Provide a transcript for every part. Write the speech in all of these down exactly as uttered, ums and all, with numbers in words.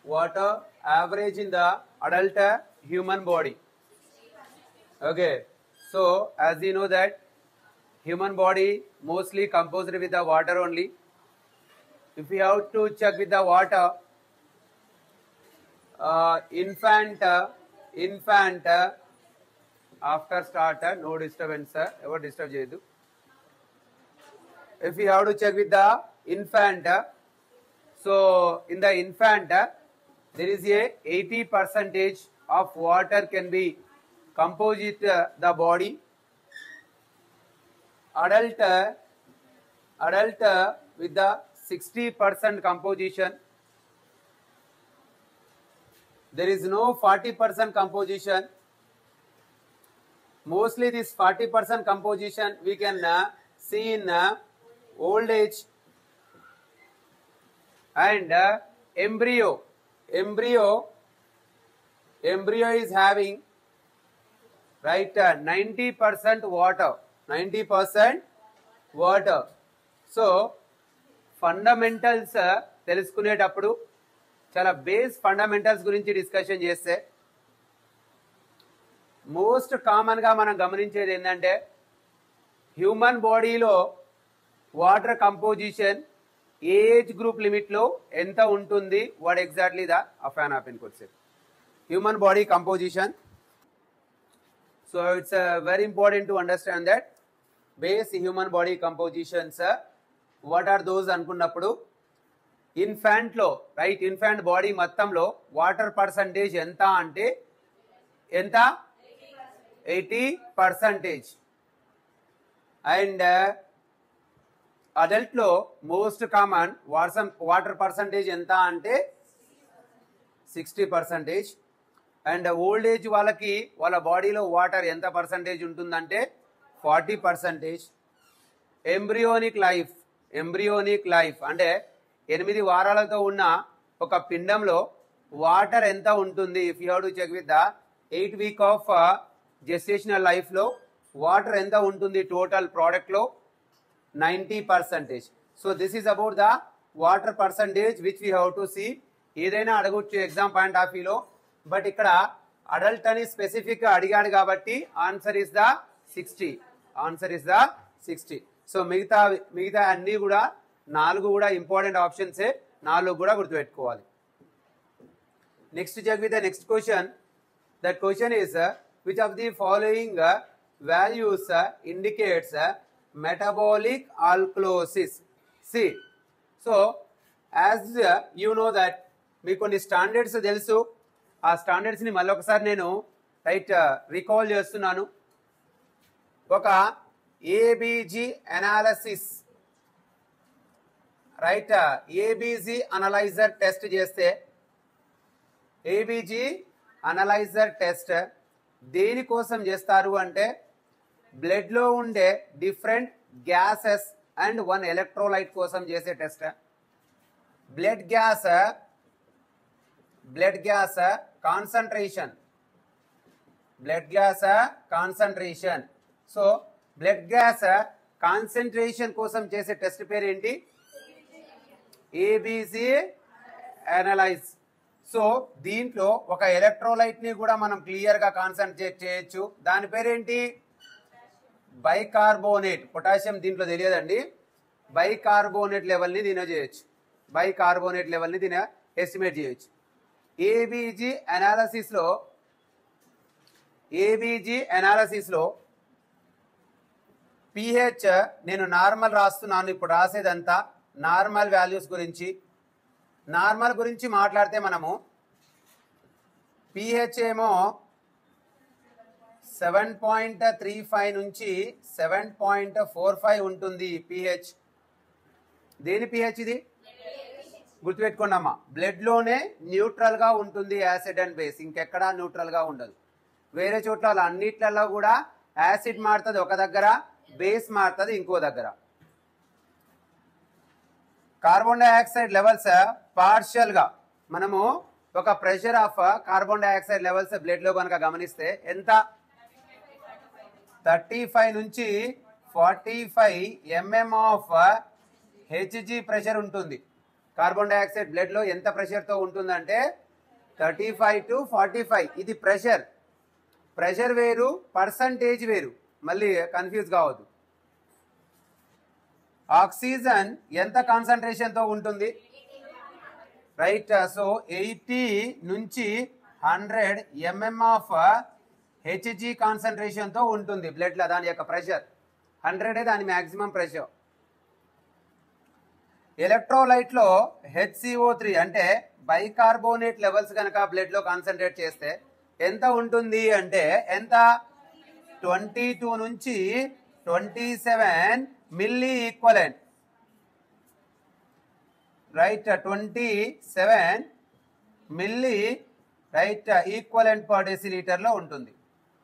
water average in the adult uh, human body. Okay, so as you know that human body mostly composed with the water only. If we have to check with the water, uh, infant uh, infant uh, after start uh, no disturbance, uh, ever disturb chedu. If we have to check with the infant, uh, so in the infant uh, there is a eighty percentage of water can be composed with uh, the body. Adult uh, adult uh, with the sixty percent composition. There is no forty percent composition. Mostly this forty percent composition we can uh, see in uh, old age and uh, embryo. Embryo, embryo is having right uh, ninety percent water. ninety percent water. So fundamentals తెలుసుకునేటప్పుడు చాలా base fundamentals గురించి discussion చేస్తే most కామన్గా మనం గమనించేది ఏంటంటే human బాడీలో water composition age group లిమిట్లో ఎంత ఉంటుంది, what exactly the often of in question human body composition. So it's very important to understand that base human body compositions what are those అనుకున్నప్పుడు ఇన్ఫాంట్ లో రైట్ ఇన్ఫాంట్ బాడీ మొత్తంలో water percentage ఎంత అంటే ఎంత eighty percentage and adult లో most common water water percentage ఎంత అంటే sixty percentage and old age వాళ్ళకి వాళ్ళ బాడీలో వాటర్ ఎంత పర్సంటేజ్ ఉంటుందంటే forty percentage. Embryonic life embryonic life అంటే ఎనిమిది వారాలతో ఉన్న ఒక పిండంలో వాటర్ ఎంత ఉంటుంది, if you have to check with the eight week of gestational life లో వాటర్ ఎంత ఉంటుంది టోటల్ ప్రోడక్ట్ లో ninety percentage. So this is about the water percentage which we have to see. ఏదైనా అడగొచ్చు ఎగ్జామ్ పాయింట్ ఆఫ్ వ్యూలో, but ఇక్కడ adult అని specific గా అడిగాడు కాబట్టి answer is the sixty. Answer is the sixty. So మిగతా మిగతా అన్ని కూడా నాలుగు కూడా ఇంపార్టెంట్ ఆప్షన్సే, నాలుగు కూడా గుర్తుపెట్టుకోవాలి. Next check with the next question. That question is which of the following values indicates metabolic alkalosis. C so as you know that మీకు కొన్ని స్టాండర్డ్స్ తెలుసు. ఆ స్టాండర్డ్స్ ని మళ్ళీ ఒకసారి నేను రైట్ రికాల్ చేస్తున్నాను. ఒక ABG analysis right ABG analyser test చేస్తే ఏబిజి అనలైజర్ టెస్ట్ దేనికోసం చేస్తారు అంటే బ్లడ్ లో ఉండే different gases and one electrolyte కోసం చేసే టెస్ట్. Blood gas blood gas concentration blood gas concentration. So blood gas concentration కోసం చేసే టెస్ట్ పేరు ఏంటి? ABC analyse. సో దీంట్లో ఒక ఎలక్ట్రోలైట్ ని కూడా మనం క్లియర్ గా కాన్సంట్రేట్ చేయొచ్చు. దాని పేరేంటి? బైకార్బోనేట్. పొటాషియం దీంట్లో తెలియదండి. బైకార్బోనేట్ లెవెల్ ని దీని చేయొచ్చు. బైకార్బోనేట్ లెవెల్ ని దీని ఎస్టిమేట్ చేయొచ్చు. ఏబిజి అనాలసిస్ లో ఏబిజి అనాలసిస్ లో పిహెచ్ నేను నార్మల్ రాస్తున్నాను. ఇప్పుడు రాసేదంతా నార్మల్ వాల్యూస్ గురించి. నార్మల్ గురించి మాట్లాడితే మనము పిహెచ్ ఏమో సెవెన్ పాయింట్ త్రీ ఫైవ్ నుంచి సెవెన్ పాయింట్ ఫోర్ ఫైవ్ ఉంటుంది పిహెచ్. దేని పిహెచ్ ఇది? గుర్తుపెట్టుకోండమ్మా, బ్లడ్ లోనే న్యూట్రల్ గా ఉంటుంది యాసిడ్ అండ్ బేస్, ఇంకెక్కడా న్యూట్రల్ గా ఉండదు. వేరే చోట్ల అన్నిట్లలో కూడా యాసిడ్ మారుతుంది ఒక దగ్గర, బేస్ మారుతుంది ఇంకో దగ్గర. కార్బన్ డైఆక్సైడ్ లెవెల్స్ పార్షియల్ గా మనము ఒక pressure of carbon dioxide levels blood లో కనుక గమనిస్తే ఎంత? థర్టీ ఫైవ్ నుంచి forty five mm of Hg pressure ఉంటుంది. కార్బన్ డైఆక్సైడ్ బ్లడ్ లో ఎంత ప్రెషర్ తో ఉంటుందంటే thirty five to forty five. ఇది ప్రెషర్. ప్రెషర్ వేరు, పర్సంటేజ్ వేరు, మళ్ళీ కన్ఫ్యూజ్ కావద్దు. ఆక్సిజన్ ఎంత కాన్సన్ట్రేషన్ తో ఉంటుంది? రైట్. సో ఎయిటీ నుంచి hundred mm of Hg concentration తో ఉంటుంది బ్లడ్ లో. దాని యొక్క ప్రెషర్ హండ్రెడ్ దాని మాక్సిమం ప్రెషర్. ఎలక్ట్రోలైట్ లో హెచ్సిఓ త్రీ అంటే బైకార్బోనేట్ లెవెల్స్ కనుక బ్లడ్ లో కాన్సన్ట్రేట్ చేస్తే ఎంత ఉంటుంది అంటే ఎంత? ట్వంటీ టూ నుంచి twenty seven milli equivalent. Right. Twenty seven milli right equivalent per decilitre లో ఉంటుంది.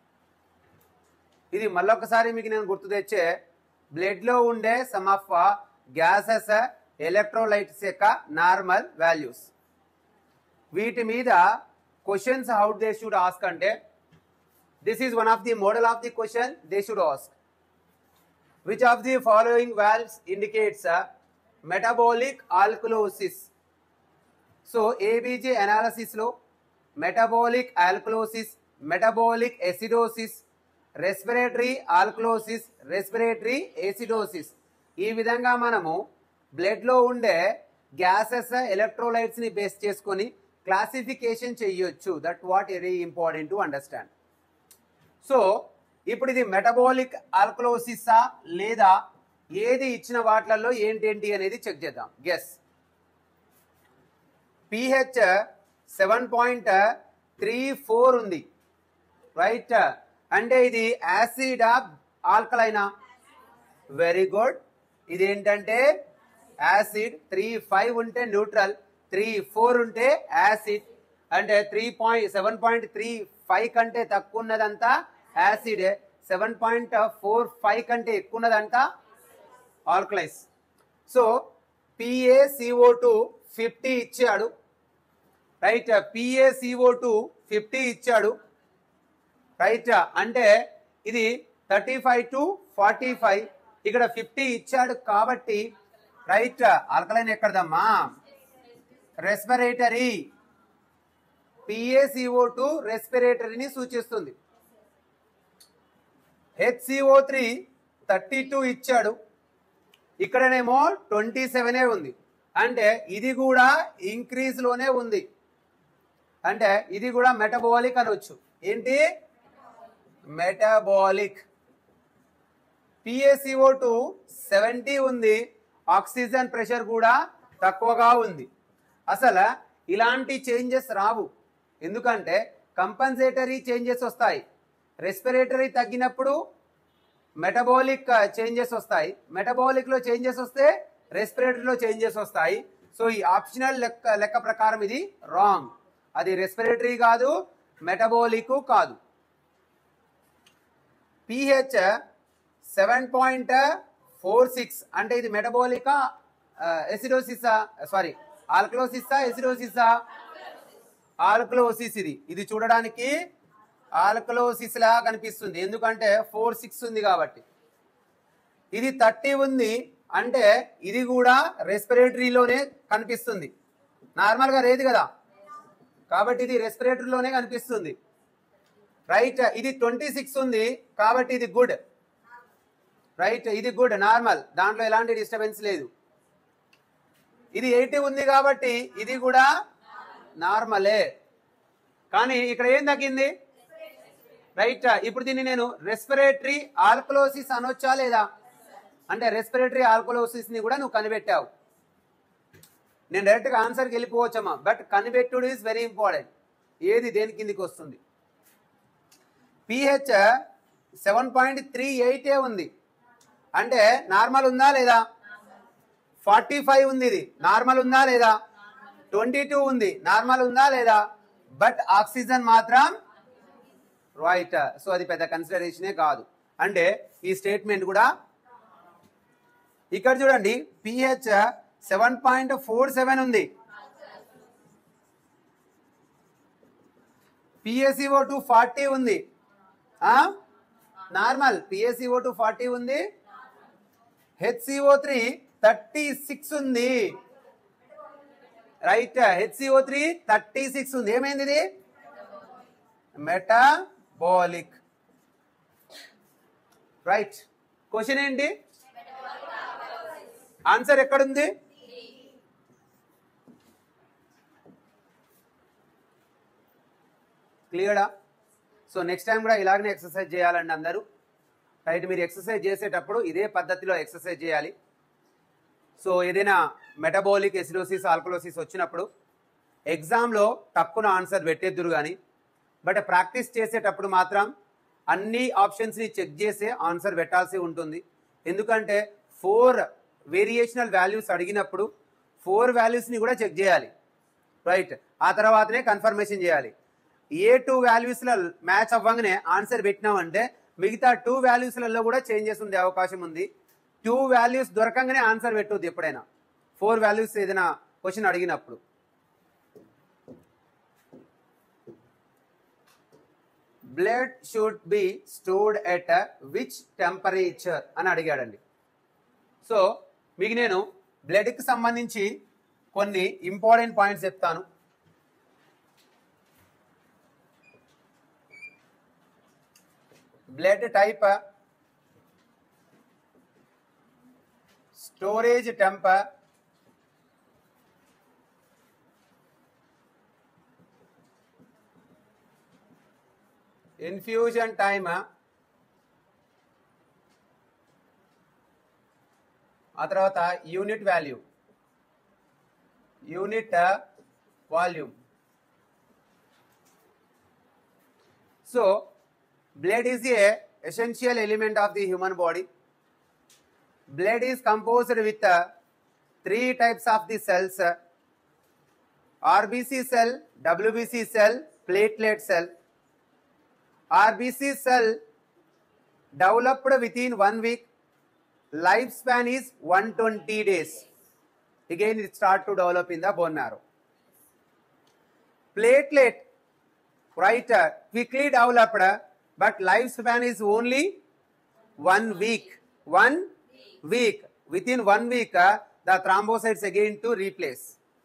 ఇది మళ్ళొకసారి మీకు నేను గుర్తు తెచ్చే బ్లడ్ లో ఉండే సమ్ ఆఫ్ గ్యాసెస్ ఎలక్ట్రోలైట్స్ యొక్క నార్మల్ వాల్యూస్. వీటి మీద questions how they should ask అంటే this is one of the model of the question they should ask. Which of the following values indicates metabolic alkalosis? So ABG analysis లో metabolic alkalosis, metabolic acidosis, respiratory alkalosis, respiratory acidosis, ఈ విధంగా మనము blood లో ఉండే gases electrolytes ని base చేసుకొని classification చేయొచ్చు. That what very important to understand. So ఇప్పుడు ఇది మెటబాలిక్ ఆల్కలోసిసా లేదా ఏది ఇచ్చిన వాటిలలో ఏంటేంటి అనేది చెక్ చేద్దాం. Guess. PH seven point three four ఉంది. రైట్. అంటే ఇది యాసిడా ఆల్కలైనా? Very good. ఇది ఏంటంటే యాసిడ్. త్రీ ఫైవ్ ఉంటే న్యూట్రల్, త్రీ ఫోర్ ఉంటే యాసిడ్. అంటే three point seven point three five కంటే తక్కువ ఉన్నదంతా acid, seven point four five కంటే ఎక్కువ ఉన్నదంతా alkalis. So PaCO two fifty ఇచ్చాడు. రైట్. పిఏసిఓ టూ ఫిఫ్టీ ఇచ్చాడు. రైట్. అంటే ఇది thirty five to forty five, ఇక్కడ ఫిఫ్టీ ఇచ్చాడు కాబట్టి రైట్ ఆల్కలైన్ ఎక్కడదమ్మా? రెస్పిరేటరీ. పిఏసిఓ టూ రెస్పిరేటరీని సూచిస్తుంది. హెచ్సిఓ త్రీ థర్టీ టూ ఇచ్చాడు, ఇక్కడనేమో ట్వంటీ సెవెనే ఉంది. అంటే ఇది కూడా ఇంక్రీజ్ లోనే ఉంది. అంటే ఇది కూడా మెటబాలిక్ అనొచ్చు. ఏంటి? మెటబాలిక్. పిఏసిఓ టూ సెవెంటీ ఉంది, ఆక్సిజన్ ప్రెషర్ కూడా తక్కువగా ఉంది. అసలు ఇలాంటి చేంజెస్ రావు, ఎందుకంటే కంపన్సేటరీ చేంజెస్ వస్తాయి. రెస్పిరేటరీ తగ్గినప్పుడు మెటబాలిక్ చేంజెస్ వస్తాయి, మెటబాలిక్ లో చేంజెస్ వస్తే రెస్పిరేటరీలో చేంజెస్ వస్తాయి. సో ఈ ఆప్షనల్ లెక్క లెక్క ప్రకారం ఇది రాంగ్. అది రెస్పిరేటరీ కాదు, మెటబాలిక్ కాదు. PH seven point four six అంటే ఇది మెటబాలికా ఎసిడోసిసా సారీ ఆల్కలోసిసా ఎసిడోసిసా? ఆల్కలోసిస్. ఇది ఇది చూడడానికి ఆల్కలోసిస్ లా కనిపిస్తుంది, ఎందుకంటే ఫోర్ సిక్స్ ఉంది కాబట్టి. ఇది థర్టీ ఉంది అంటే ఇది కూడా రెస్పిరేటరీలోనే కనిపిస్తుంది, నార్మల్ గా లేదు కదా, కాబట్టి ఇది రెస్పిరేటరీలోనే కనిపిస్తుంది. రైట్. ఇది ట్వంటీ సిక్స్ ఉంది కాబట్టి ఇది గుడ్. రైట్. ఇది గుడ్, నార్మల్, దాంట్లో ఎలాంటి డిస్టర్బెన్స్ లేదు. ఇది ఎయిటీ ఉంది కాబట్టి ఇది కూడా నార్మలే. కానీ ఇక్కడ ఏం తగ్గింది? రైట్. ఇప్పుడు దీన్ని నేను రెస్పిరేటరీ ఆల్కలోసిస్ అనొచ్చా లేదా? అంటే రెస్పిరేటరీ ఆల్కలోసిస్ ని కూడా నువ్వు కనిపెట్టావు. నేను డైరెక్ట్ గా ఆన్సర్కి వెళ్ళిపోవచ్చమ్మా, బట్ కనిపెట్టుడు ఈజ్ వెరీ ఇంపార్టెంట్. ఏది దేని కిందికి వస్తుంది? పిహెచ్ సెవెన్ పాయింట్ త్రీ ఎయిటే ఉంది అంటే నార్మల్ ఉందా లేదా? ఫార్టీ ఫైవ్ ఉంది, ఇది నార్మల్ ఉందా లేదా? ట్వంటీ టూ ఉంది, నార్మల్ ఉందా లేదా? బట్ ఆక్సిజన్ మాత్రం రైట్. సో అది పెద్ద కన్సిడరేషనే కాదు. అంటే ఈ స్టేట్మెంట్ కూడా ఇక్కడ చూడండి, pH seven point four seven ఉంది, పిఏసిఓ టూ ఫార్టీ ఉంది, నార్మల్. పిఏసిఓ టూ ఫార్టీ ఉంది, హెచ్సిఓ త్రీ థర్టీ సిక్స్ ఉంది. Right. H C O three thirty six ఉంది. ఏమైంది ఇది? మెటాబాలిక్. రైట్. క్వశ్చన్ ఏంటి? ఆన్సర్ ఎక్కడుంది? క్లియరా? సో నెక్స్ట్ టైం కూడా ఇలాగనే ఎక్సర్సైజ్ చేయాలండి అందరూ. రైట్. మీరు ఎక్సర్సైజ్ చేసేటప్పుడు ఇదే పద్ధతిలో ఎక్సర్సైజ్ చేయాలి. సో ఏదైనా మెటబాలిక్ ఎసిడోసిస్ ఆల్కలోసిస్ వచ్చినప్పుడు ఎగ్జామ్లో తక్కువ ఆన్సర్ పెట్టేద్దురు కానీ, బట్ ప్రాక్టీస్ చేసేటప్పుడు మాత్రం అన్ని ఆప్షన్స్ని చెక్ చేసే ఆన్సర్ పెట్టాల్సి ఉంటుంది. ఎందుకంటే ఫోర్ వేరియేషనల్ వాల్యూస్ అడిగినప్పుడు ఫోర్ వాల్యూస్ని కూడా చెక్ చేయాలి. రైట్. ఆ తర్వాతనే కన్ఫర్మేషన్ చేయాలి. ఏ టూ వాల్యూస్లో మ్యాచ్ అవ్వగానే ఆన్సర్ పెట్టినామంటే మిగతా టూ వాల్యూస్లలో కూడా చేంజెస్ ఉండే అవకాశం ఉంది. టూ వాల్యూస్ దొరకంగానే ఆన్సర్ పెట్టొద్దు ఎప్పుడైనా, ఫోర్ వాల్యూస్ ఏదైనా క్వశ్చన్ అడిగినప్పుడు. Blood should be stored at which temperature అని అడిగాడండి. సో మీకు నేను బ్లడ్కి సంబంధించి కొన్ని ఇంపార్టెంట్ పాయింట్స్ చెప్తాను. Blood type, storage temp, infusion time, ఆ తర్వాత unit value, unit volume. So blood is a essential element of the human body. Blood is composed with uh, three types of the cells: uh, R B C cell, W B C cell, platelet cell. R B C cell developed within one week. Lifespan is one hundred twenty days. Again, it starts to develop in the bone marrow. Platelet, right, uh, quickly developed, but lifespan is only one week. One week. Within one week, uh, the thrombocytes again to replace.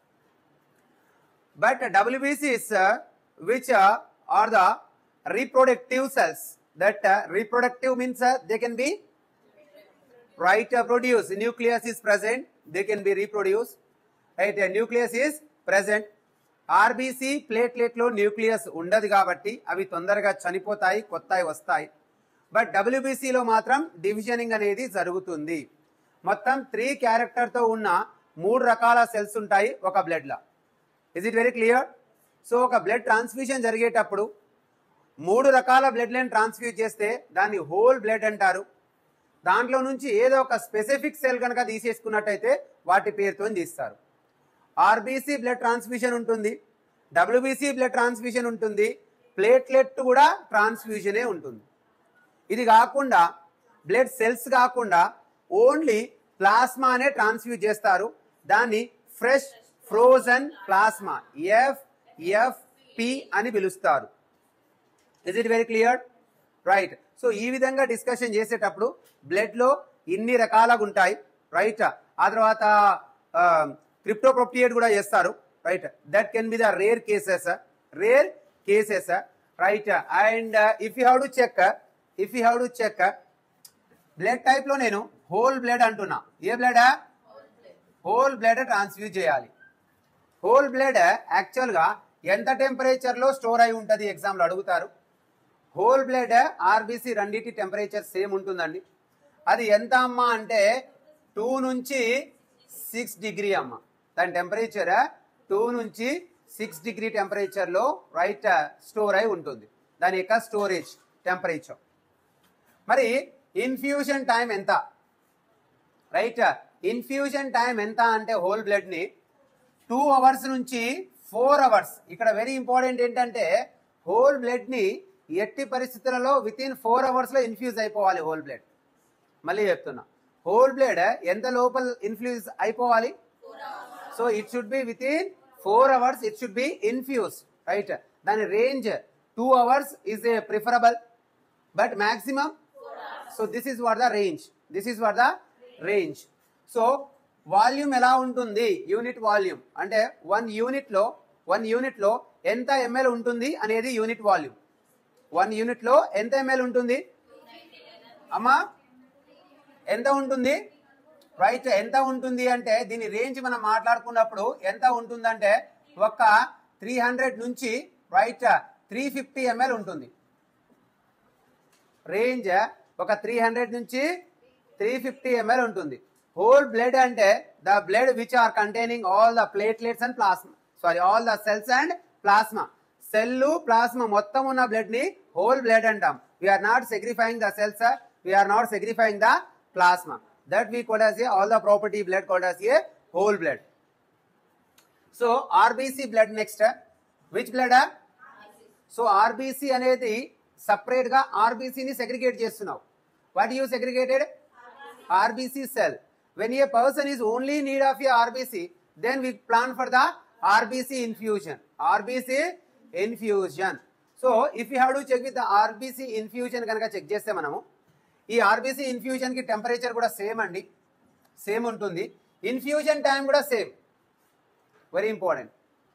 But uh, W B Cs, uh, which uh, are the reproductive cells, that uh, reproductive means uh, they can be right uh, produce. Nucleus is present, they can be reproduced. Right, uh, nucleus is present. RBC ప్లేట్లెట్లో nucleus ఉండదు కాబట్టి అవి తొందరగా చనిపోతాయి, కొత్తవి వస్తాయి. But డబ్ల్యూబీసీలో మాత్రం డివిజనింగ్ అనేది జరుగుతుంది. మొత్తం త్రీ క్యారెక్టర్తో ఉన్న మూడు రకాల సెల్స్ ఉంటాయి ఒక బ్లడ్లో. Is it very clear? So ఒక బ్లడ్ ట్రాన్స్ఫ్యూషన్ జరిగేటప్పుడు మూడు రకాల బ్లడ్ లైన్ ట్రాన్స్ఫ్యూజ్ చేస్తే దాన్ని హోల్ బ్లడ్ అంటారు. దాంట్లో నుంచి ఏదో ఒక స్పెసిఫిక్ సెల్ కనుక తీసేసుకున్నట్టయితే వాటి పేరుతో తీస్తారు. ఆర్బీసీ బ్లడ్ ట్రాన్స్ఫ్యూషన్ ఉంటుంది, డబ్ల్యూబీసీ బ్లడ్ ట్రాన్స్ఫ్యూషన్ ఉంటుంది, ప్లేట్లెట్ కూడా ట్రాన్స్ఫ్యూజనే ఉంటుంది. ఇది కాకుండా బ్లడ్ సెల్స్ కాకుండా ఓన్లీ ప్లాస్మానే ట్రాన్స్ఫ్యూజ్ చేస్తారు. దాన్ని ఫ్రెష్ ఫ్రోజన్ ప్లాస్మా, ఎఫ్ఎఫ్పి అని పిలుస్తారు. Is it very clear? Right. So ఈ విధంగా డిస్కషన్ చేసేటప్పుడు బ్లడ్లో ఇన్ని రకాలుగా ఉంటాయి. రైట్. ఆ తర్వాత క్రిప్టోప్రోప్టియేట్ కూడా చేస్తారు. Right. That can be the rare cases, rare cases. Right. And if you have to check, if you have to check blood type లో నేను హోల్ బ్లడ్ అంటున్నా. ఏ బ్లడ్? హోల్ బ్లడ్ ట్రాన్స్ఫ్యూజ్ చేయాలి. Whole blood actual గా ఎంత temperature లో store అయి ఉంటుంది ఎగ్జామ్ లో అడుగుతారు. హోల్ బ్లడ్ ఆర్బీసీ రెండింటి టెంపరేచర్ సేమ్ ఉంటుందండి. అది ఎంత అమ్మా అంటే టూ నుంచి సిక్స్ డిగ్రీ అమ్మ. దాని టెంపరేచర్ టూ నుంచి సిక్స్ డిగ్రీ టెంపరేచర్ లో రైట్ స్టోర్ అయి ఉంటుంది. దాని యొక్క స్టోరేజ్ టెంపరేచర్. మరి ఇన్ఫ్యూజన్ టైం ఎంత? రైట్. ఇన్ఫ్యూజన్ టైం ఎంత అంటే హోల్ బ్లడ్ ని టూ అవర్స్ నుంచి ఫోర్ అవర్స్. ఇక్కడ వెరీ ఇంపార్టెంట్ ఏంటంటే హోల్ బ్లడ్ ని ఎట్టి పరిస్థితులలో విత్ ఇన్ ఫోర్ అవర్స్ లో ఇన్ఫ్యూజ్ అయిపోవాలి హోల్ బ్లడ్. మళ్ళీ చెప్తున్నా, హోల్ బ్లడ్ ఎంత లోపల ఇన్ఫ్యూజ్ అయిపోవాలి? So it should be within four hours it should be infuse. Right. దాని range two hours is a preferable, but maximum. So this is what the range, this is what the range. So volume ఎలా ఉంటుంది, unit volume అంటే one unit లో one unit లో ఎంత ML ఉంటుంది అనేది unit volume. One unit లో ఎంత ఎంఎల్ ఉంటుంది అమ్మా, ఎంత ఉంటుంది రైట్, ఎంత ఉంటుంది అంటే దీని రేంజ్ మనం మాట్లాడుకున్నప్పుడు ఎంత ఉంటుందంటే ఒక త్రీ హండ్రెడ్ నుంచి రైట్ త్రీ ఫిఫ్టీ ఎంఎల్ ఉంటుంది. రేంజ్ ఒక త్రీ హండ్రెడ్ నుంచి త్రీ ఫిఫ్టీ ఎంఎల్ ఉంటుంది. హోల్ బ్లడ్ అంటే the blood which are containing all the platelets and plasma, sorry all the cells and plasma. Cell plasma మొత్తం ఉన్న blood ని whole blood అంటాం. We're not segregating the cells, we're not segregating the plasma. That we called as a all the property blood called as a whole blood. So R B C blood next, which blood? So R B C అనేది separate గా R B C ని segregate చేస్తున్నావు. What you segregated? R B C cell. When a person is only in need of a R B C, then we plan for the R B C infusion. R B C infusion. So if you have to check with the R B C infusion కనుక check చేస్తే మనము ఈ RBC infusion కి temperature కూడా same అండి, same ఉంటుంది. Infusion time కూడా same, very important.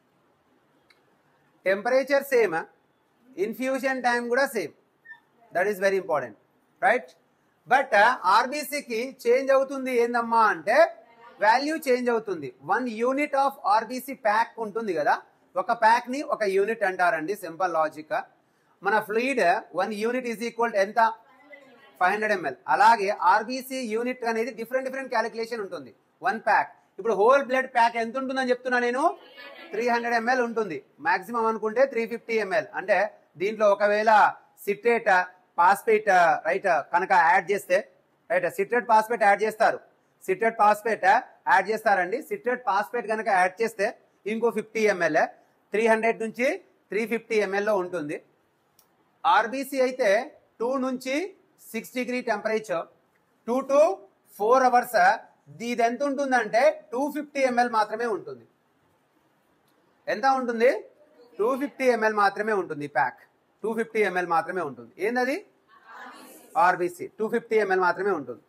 Temperature same, infusion time కూడా same, that is very important right. But ఆర్బీసీకి చేంజ్ అవుతుంది ఏందమ్మా అంటే వాల్యూ చేంజ్ అవుతుంది. One unit of RBC pack ఉంటుంది కదా, ఒక ప్యాక్ ని ఒక యూనిట్ అంటారండి, సింపుల్ లాజిక్. మన fluid one unit is equal ఎంత ఫైవ్ హండ్రెడ్ ఎంఎల్. అలాగే ఆర్బీసీ యూనిట్ అనేది డిఫరెంట్ డిఫరెంట్ క్యాలిక్యులేషన్ ఉంటుంది. వన్ ప్యాక్ ఇప్పుడు హోల్ బ్లడ్ ప్యాక్ ఎంత ఉంటుందని చెప్తున్నా నేను, త్రీ హండ్రెడ్ ఎంఎల్ ఉంటుంది. మాక్సిమం అనుకుంటే త్రీ ఫిఫ్టీ ఎంఎల్. అంటే దీంట్లో ఒకవేళ సిట్రేట్ పాస్పేట్ రైట్ కనుక యాడ్ చేస్తే రైట్, సిట్రేట్ పాస్పేట్ యాడ్ చేస్తారు, సిట్రేట్ పాస్పేట్ యాడ్ చేస్తారండి. సిట్రేట్ పాస్పేట్ కనుక యాడ్ చేస్తే ఇంకో ఫిఫ్టీ ఎంఎల్, త్రీ హండ్రెడ్ నుంచి త్రీ ఫిఫ్టీ ఎంఎల్లో ఉంటుంది. ఆర్బీసీ అయితే టూ నుంచి six degree temperature, two to four hours. ఇది ఎంత ఉంటుందంటే టూ ఫిఫ్టీ ఎంఎల్ మాత్రమే ఉంటుంది. ఎంత ఉంటుంది? టూ ఫిఫ్టీ ఎంఎల్ మాత్రమే ఉంటుంది. ప్యాక్ టూ ఫిఫ్టీ ఎంఎల్ మాత్రమే ఉంటుంది. ఏందది? ఆర్బీసీ టూ ఫిఫ్టీ ఎంఎల్ మాత్రమే ఉంటుంది.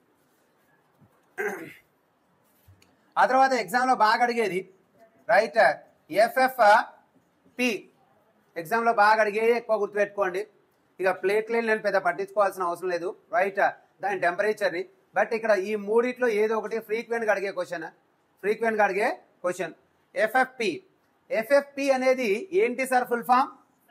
ఆ తర్వాత ఎగ్జామ్ లో బాగా అడిగేది రైట్ ఎఫ్ఎఫ్ పి, ఎగ్జామ్ లో బాగా అడిగేది ఎక్కువ గుర్తుపెట్టుకోండి. ఇక ప్లేట్లెట్ నేను పెద్ద పట్టించుకోవాల్సిన అవసరం లేదు రైట్, దాని టెంపరేచర్ ని. బట్ ఇక్కడ ఈ మూడిట్లో ఏదో ఒకటి ఫ్రీక్వెంట్ గా అడిగే క్వశ్చన్, ఫ్రీక్వెంట్ గా అడిగే క్వశ్చన్. ఎఫ్ఎఫ్పి, ఎఫ్ఎఫ్పి అనేది ఏంటి sir full form?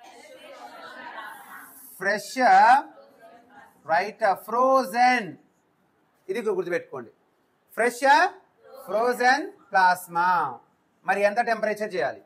Fresh right frozen, ఇది గుర్తుపెట్టుకోండి. Fresh frozen plasma. మరి ఎంత టెంపరేచర్ చేయాలి?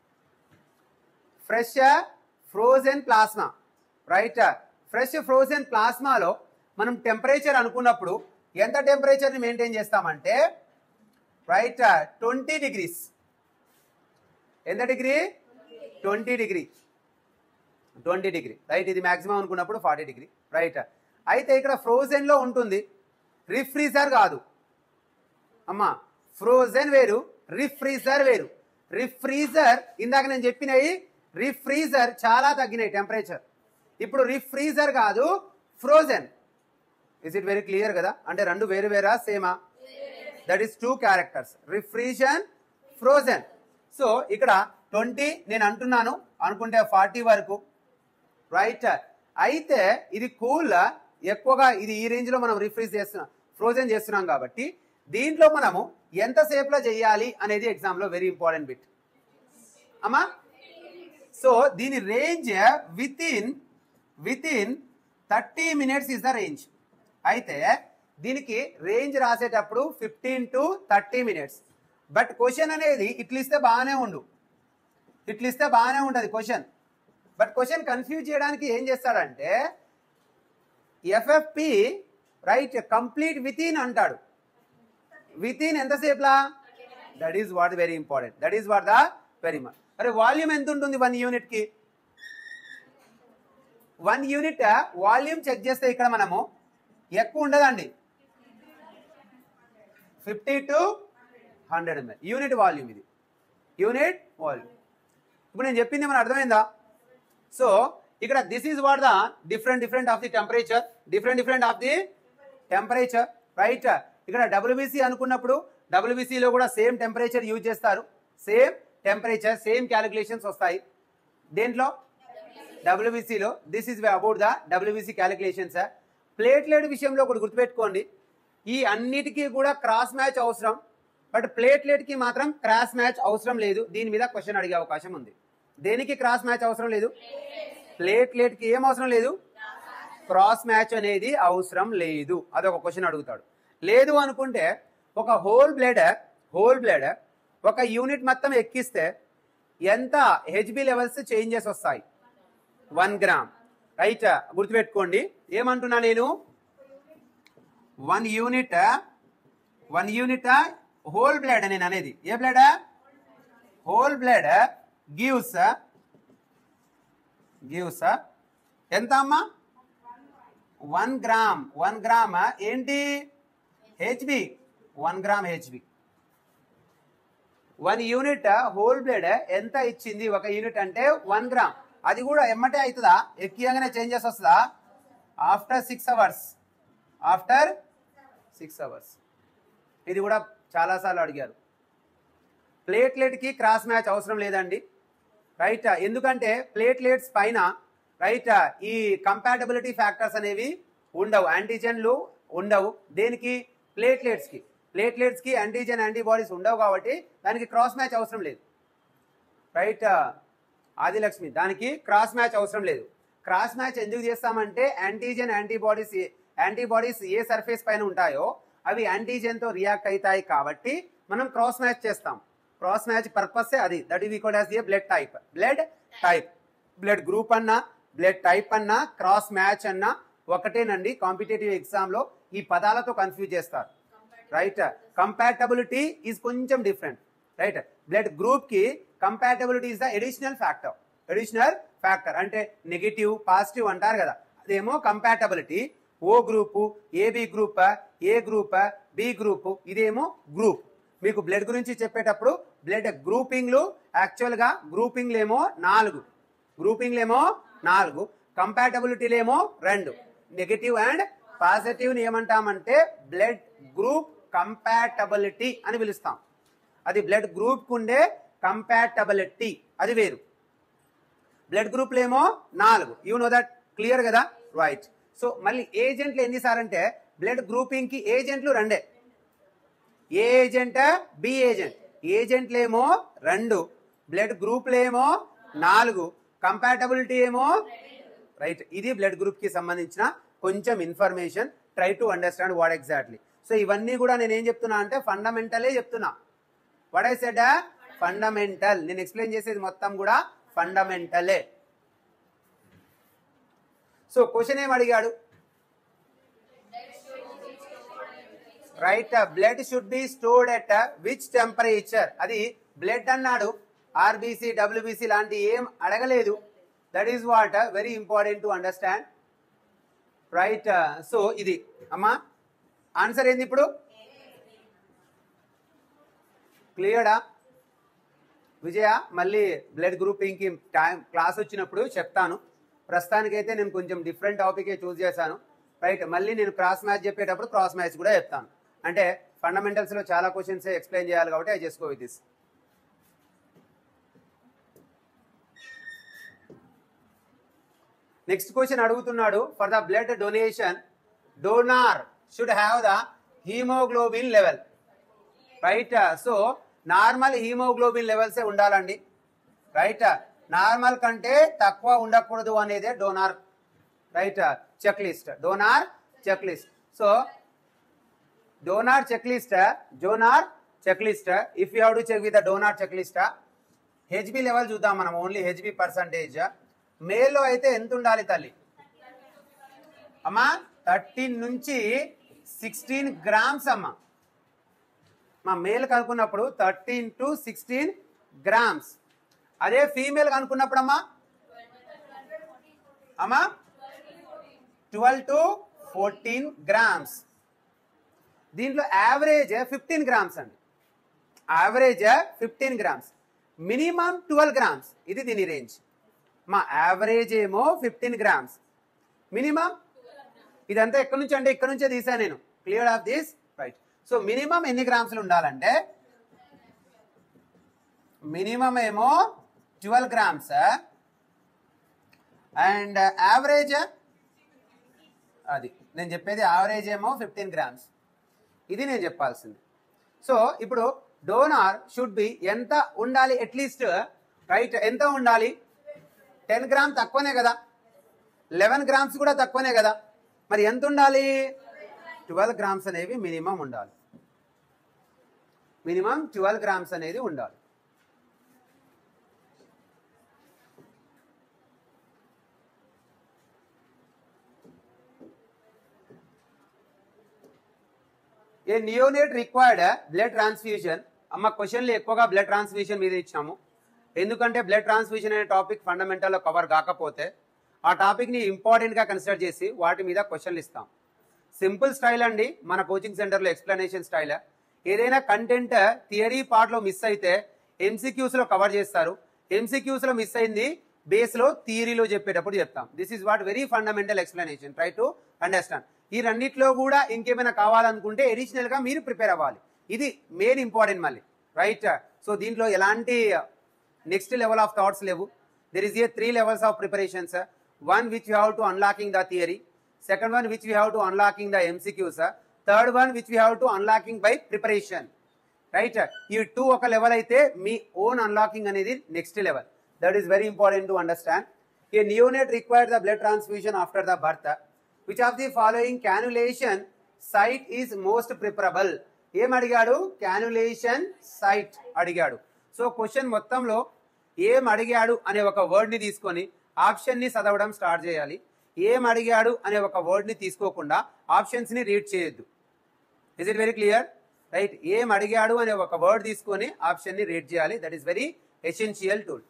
Fresh frozen plasma right. Fresh frozen ప్లాస్మాలో మనం టెంపరేచర్ అనుకున్నప్పుడు ఎంత టెంపరేచర్ ని మెయింటైన్ చేస్తామంటే రైట్ ట్వంటీ డిగ్రీస్. ఎంత degree? Twenty degree, twenty degree right. ఇది మాక్సిమం అనుకున్నప్పుడు ఫార్టీ డిగ్రీ రైట్. అయితే ఇక్కడ ఫ్రోజన్ లో ఉంటుంది, రిఫ్రీజర్ కాదు అమ్మా. ఫ్రోజన్ వేరు, రిఫ్రీజర్ వేరు. రిఫ్రీజర్ ఇందాక నేను చెప్పినవి, రిఫ్రీజర్ చాలా తగ్గినాయి టెంపరేచర్. ఇప్పుడు రిఫ్రీజర్ కాదు, frozen. Is it very clear కదా? అంటే రెండు వేరు వేరా సేమా? That is two characters, refrozen, frozen. So ఇక్కడ ట్వంటీ నేను అంటున్నాను అనుకుంటే ఫార్టీ వరకు రైట్. అయితే ఇది కూల్, ఎక్కువగా ఇది ఈ రేంజ్ లో మనం రిఫ్రీజ్ చేస్తున్నాం, ఫ్రోజన్ చేస్తున్నాం కాబట్టి దీంట్లో మనము ఎంతసేపు లో చేయాలి అనేది ఎగ్జామ్ లో వెరీ ఇంపార్టెంట్ బిట్ అమ్మా. సో దీని range within within thirty minutes is the range. అయితే దీనికి రేంజ్ రాసేటప్పుడు fifteen to thirty minutes. But question అనేది ఇట్లా ఇస్తే బాగానే ఉండు, ఇట్లా ఇస్తే బాగానే ఉంటుంది క్వశ్చన్. బట్ క్వశ్చన్ కన్ఫ్యూజ్ చేయడానికి ఏం చేస్తాడంటే FFP right complete within అంటాడు. విత్ ఇన్ ఎంతసేపులా? That is what very important, that is what the very much. అరే వాల్యూమ్ ఎంత ఉంటుంది వన్ యూనిట్ కి? వన్ యూనిట్ వాల్యూమ్ చెక్ చేస్తే ఇక్కడ మనము ఎక్కువ ఉండదండి, fifty to hundred ML unit volume. ఇది యూనిట్ వాల్యూమ్. ఇప్పుడు నేను చెప్పింది మన అర్థమైందా? సో ఇక్కడ this is what the different different of the temperature, different different of the temperature right. ఇక్కడ డబ్ల్యూబీసీ అనుకున్నప్పుడు డబ్ల్యూబీసీలో కూడా సేమ్ టెంపరేచర్ యూజ్ చేస్తారు, సేమ్ టెంపరేచర్ సేమ్ క్యాలిక్యులేషన్స్ వస్తాయి. దేంట్లో? డబ్ల్యూబీసీలో. This is about the WBC calculations. Platelet విషయంలో ఒకటి గుర్తుపెట్టుకోండి, ఈ అన్నిటికీ కూడా క్రాస్ మ్యాచ్ అవసరం, బట్ ప్లేట్లెట్ కి మాత్రం క్రాస్ మ్యాచ్ అవసరం లేదు. దీని మీద క్వశ్చన్ అడిగే అవకాశం ఉంది. దేనికి క్రాస్ మ్యాచ్ అవసరం లేదు? ప్లేట్లెట్ కి ఏం అవసరం లేదు? క్రాస్ మ్యాచ్ అనేది అవసరం లేదు. అదొక క్వశ్చన్ అడుగుతాడు. లేదు అనుకుంటే ఒక హోల్ బ్లడ్ హోల్ బ్లడ్ ఒక యూనిట్ మొత్తం ఎక్కిస్తే ఎంత హెచ్బి లెవెల్స్ చేంజెస్ వస్తాయి? One gram. రైట్, గుర్తుపెట్టుకోండి. ఏమంటున్నా నేను? One unit one unit whole blood నేను అనేది. ఏ blood? Whole blood gives gives ఎంత అమ్మా? One gram. వన్ గ్రామ్ ఏంటి? HB. One gram HB. One unit whole blood ఎంత ఇచ్చింది? ఒక యూనిట్ అంటే వన్ గ్రామ్. అది కూడా ఎమ్మటే అవుతుందా? ఎక్కియంగానే చేంజెస్ వస్తుందా? After six hours after six hours ఇది కూడా చాలాసార్లు అడిగారు. ప్లేట్లెట్ కి క్రాస్ మ్యాచ్ అవసరం లేదండి. రైట్, ఎందుకంటే ప్లేట్లెట్స్ పైన రైట్ ఈ కంపాటబిలిటీ ఫ్యాక్టర్స్ అనేవి ఉండవు, యాంటీజెన్లు ఉండవు. దేనికి? ప్లేట్లెట్స్ కి. ప్లేట్లెట్స్ కి యాంటీజెన్ యాంటీబాడీస్ ఉండవు కాబట్టి దానికి క్రాస్ మ్యాచ్ అవసరం లేదు. రైట్ ఆదిలక్ష్మి, దానికి క్రాస్ మ్యాచ్ అవసరం లేదు. క్రాస్ మ్యాచ్ ఎందుకు చేస్తామంటే యాంటీజెన్ యాంటీబాడీస్ యాంటీబాడీస్ ఏ సర్ఫేస్ పైన ఉంటాయో అవి యాంటీజెన్ తో రియాక్ట్ అవుతాయి కాబట్టి మనం క్రాస్ మ్యాచ్ చేస్తాం. క్రాస్ మ్యాచ్ పర్పస్ అది. That is equal as the blood type. Blood type, blood group అన్నా బ్లడ్ టైప్ అన్నా క్రాస్ మ్యాచ్ అన్నా ఒకటేనండి. కాంపిటేటివ్ ఎగ్జామ్ లో ఈ పదాలతో కన్ఫ్యూజ్ చేస్తారు. రైట్, కంపాటబిలిటీ ఈజ్ కొంచెం డిఫరెంట్. రైట్, బ్లడ్ గ్రూప్ కి compatibility is the additional factor. Additional factor అంటే నెగిటివ్ పాజిటివ్ అంటారు కదా, అదేమో compatibility. O group, AB group, A group, B group, ఇదేమో గ్రూప్. మీకు బ్లడ్ గురించి చెప్పేటప్పుడు బ్లడ్ గ్రూపింగ్లు యాక్చువల్ గా గ్రూపింగ్లేమో నాలుగు గ్రూపింగ్లేమో నాలుగు కంపాటబిలిటీలేమో రెండు. నెగిటివ్ అండ్ పాజిటివ్ ని ఏమంటామంటే బ్లడ్ గ్రూప్ కంపాటబిలిటీ అని పిలుస్తాం. అది బ్లడ్ గ్రూప్ కు ఉండే కంపాటబిలిటీ, అది వేరు. బ్లడ్ గ్రూప్లు ఏమో నాలుగు. యూ నో దట్, క్లియర్ కదా? రైట్. సో మళ్ళీ ఏజెంట్లు ఎన్నిసార్లు అంటే బ్లడ్ గ్రూపింగ్ కి ఏజెంట్లు రెండే. A agent? B agent. ఏజెంట్లేమో రెండు, బ్లడ్ గ్రూప్లేమో నాలుగు, కంపాటబిలిటీ ఏమో రైట్. ఇది బ్లడ్ గ్రూప్ కి సంబంధించిన కొంచెం information. Try to understand what exactly. So ఇవన్నీ కూడా నేను ఏం చెప్తున్నా అంటే ఫండమెంటలే చెప్తున్నా. What I said? ఫండమెంటల్. నేను ఎక్స్ప్లెయిన్ చేసేది మొత్తం కూడా ఫండమెంటలే. సో క్వశ్చన్ ఏం అడిగాడు? Right, blood should be stored at which temperature. అది బ్లడ్ అన్నాడు, ఆర్బీసీ డబ్ల్యూబీసీ లాంటి ఏం అడగలేదు. That is what very important to understand. Right, so ఇది అమ్మా ఆన్సర్ ఏంది ఇప్పుడు? క్లియర్డా విజయ? మళ్ళీ బ్లడ్ గ్రూపింగ్ కి టైం క్లాస్ వచ్చినప్పుడు చెప్తాను. ప్రస్తుతానికైతే నేను కొంచెం డిఫరెంట్ టాపిక్ చూస్ చేశాను. రైట్, మళ్ళీ నేను క్రాస్ మ్యాచ్ చెప్పేటప్పుడు క్రాస్ మ్యాచ్ కూడా చెప్తాను. అంటే ఫండమెంటల్స్ లో చాలా క్వశ్చన్స్ ఎక్స్ప్లెయిన్ చేయాలి కాబట్టి I just go with this. Next question అడుగుతున్నాడు, for the blood donation donor should have the haemoglobin level. Right, so normal haemoglobin లెవెల్సే ఉండాలండి. రైట్, నార్మల్ కంటే తక్కువ ఉండకూడదు అనేదే donor right check list. Donor check list. So donor check list, donor check list. If you have to check with the donor check list, HB level చూద్దాం మనం. Only HB percentage. మేల్లో అయితే ఎంత ఉండాలి తల్లి? అమ్మా థర్టీన్ నుంచి సిక్స్టీన్ గ్రామ్స్ అమ్మా. మా మేల్ కనుక్కున్నప్పుడు థర్టీన్ టు సిక్స్టీన్ గ్రామ్స్. అదే ఫీమేల్ కనుక్కున్నప్పుడు అమ్మా అమ్మా ట్వెల్వ్ టు ఫోర్టీన్ గ్రామ్స్. దీంట్లో యావరేజ్ ఫిఫ్టీన్ గ్రామ్స్ అండి. Average fifteen grams, minimum twelve grams. ఇది దీని రేంజ్. మా యావరేజ్ ఏమో ఫిఫ్టీన్ గ్రామ్స్, మినిమం. ఇదంతా ఎక్కడి నుంచి అంటే ఇక్కడ నుంచే తీసాను నేను. Clear of this right. So minimum ఎన్ని గ్రామ్స్లు ఉండాలంటే మినిమం ఏమో ట్వెల్వ్ గ్రామ్స్ అండ్ యావరేజ్ అది నేను చెప్పేది యావరేజ్ ఏమో ఫిఫ్టీన్ గ్రామ్స్. ఇది నేను చెప్పాల్సింది. సో ఇప్పుడు డోనార్ షుడ్ బి ఎంత ఉండాలి అట్లీస్ట్, రైట్? ఎంత ఉండాలి? టెన్ గ్రామ్ తక్కువనే కదా, లెవెన్ గ్రామ్స్ కూడా తక్కువనే కదా, మరి ఎంత ఉండాలి? ట్వెల్వ్ గ్రామ్స్ అనేవి మినిమం ఉండాలి. మినిమం ట్వెల్వ్ గ్రామ్స్ అనేది ఉండాలి. A neonate required blood transfusion. అమ్మ క్వశ్చన్లు ఎక్కువగా బ్లడ్ ట్రాన్స్ఫ్యూజన్ మీద ఇచ్చాము, ఎందుకంటే బ్లడ్ ట్రాన్స్ఫ్యూజన్ అనే టాపిక్ ఫండమెంటల్లో కవర్ కాకపోతే ఆ టాపిక్ని ఇంపార్టెంట్గా కన్సిడర్ చేసి వాటి మీద క్వశ్చన్లు ఇస్తాం. సింపుల్ స్టైల్ అండి మన కోచింగ్ సెంటర్లో, ఎక్స్ప్లెనేషన్ స్టైల్. ఏదైనా కంటెంట్ థియరీ పార్ట్లో మిస్ అయితే ఎంసీక్యూస్లో కవర్ చేస్తారు, ఎంసీక్యూస్లో మిస్ అయింది బేస్లో థియరీలో చెప్పేటప్పుడు చెప్తాం. This is what very fundamental explanation, try to understand. ఈ రెండిట్లో కూడా ఇంకేమైనా కావాలనుకుంటే అడిషనల్ గా మీరు ప్రిపేర్ అవ్వాలి, ఇది మెయిన్ ఇంపార్టెంట్ మళ్ళీ, రైట్? సో దీంట్లో ఎలాంటి నెక్స్ట్ లెవెల్ ఆఫ్ థాట్స్ లేవు. There is a three levels of preparations. One which you have to unlocking the theory, second one which you have to unlocking the MCQs, third one which you have to unlocking by preparation, right? ఈ two ఒక level అయితే మీ own unlocking అనేది next level. That is very important to understand. A neonate required the blood transfusion after the birth. Which of the following cannulation site is most preferable? ఏం అడిగాడు? Cannulation site అడిగాడు. So question మొత్తంలో ఏం అడిగాడు అనే ఒక word ని తీసుకొని ఆప్షన్ ని చదవడం స్టార్ట్ చేయాలి. ఏం అడిగాడు అనే ఒక వర్డ్ ని తీసుకోకుండా ఆప్షన్స్ ని రీడ్ చేయొద్దు. Is it very clear? Right? ఏం అడిగాడు అనే ఒక వర్డ్ తీసుకొని ఆప్షన్ ని రీడ్ చేయాలి. That is very essential tool.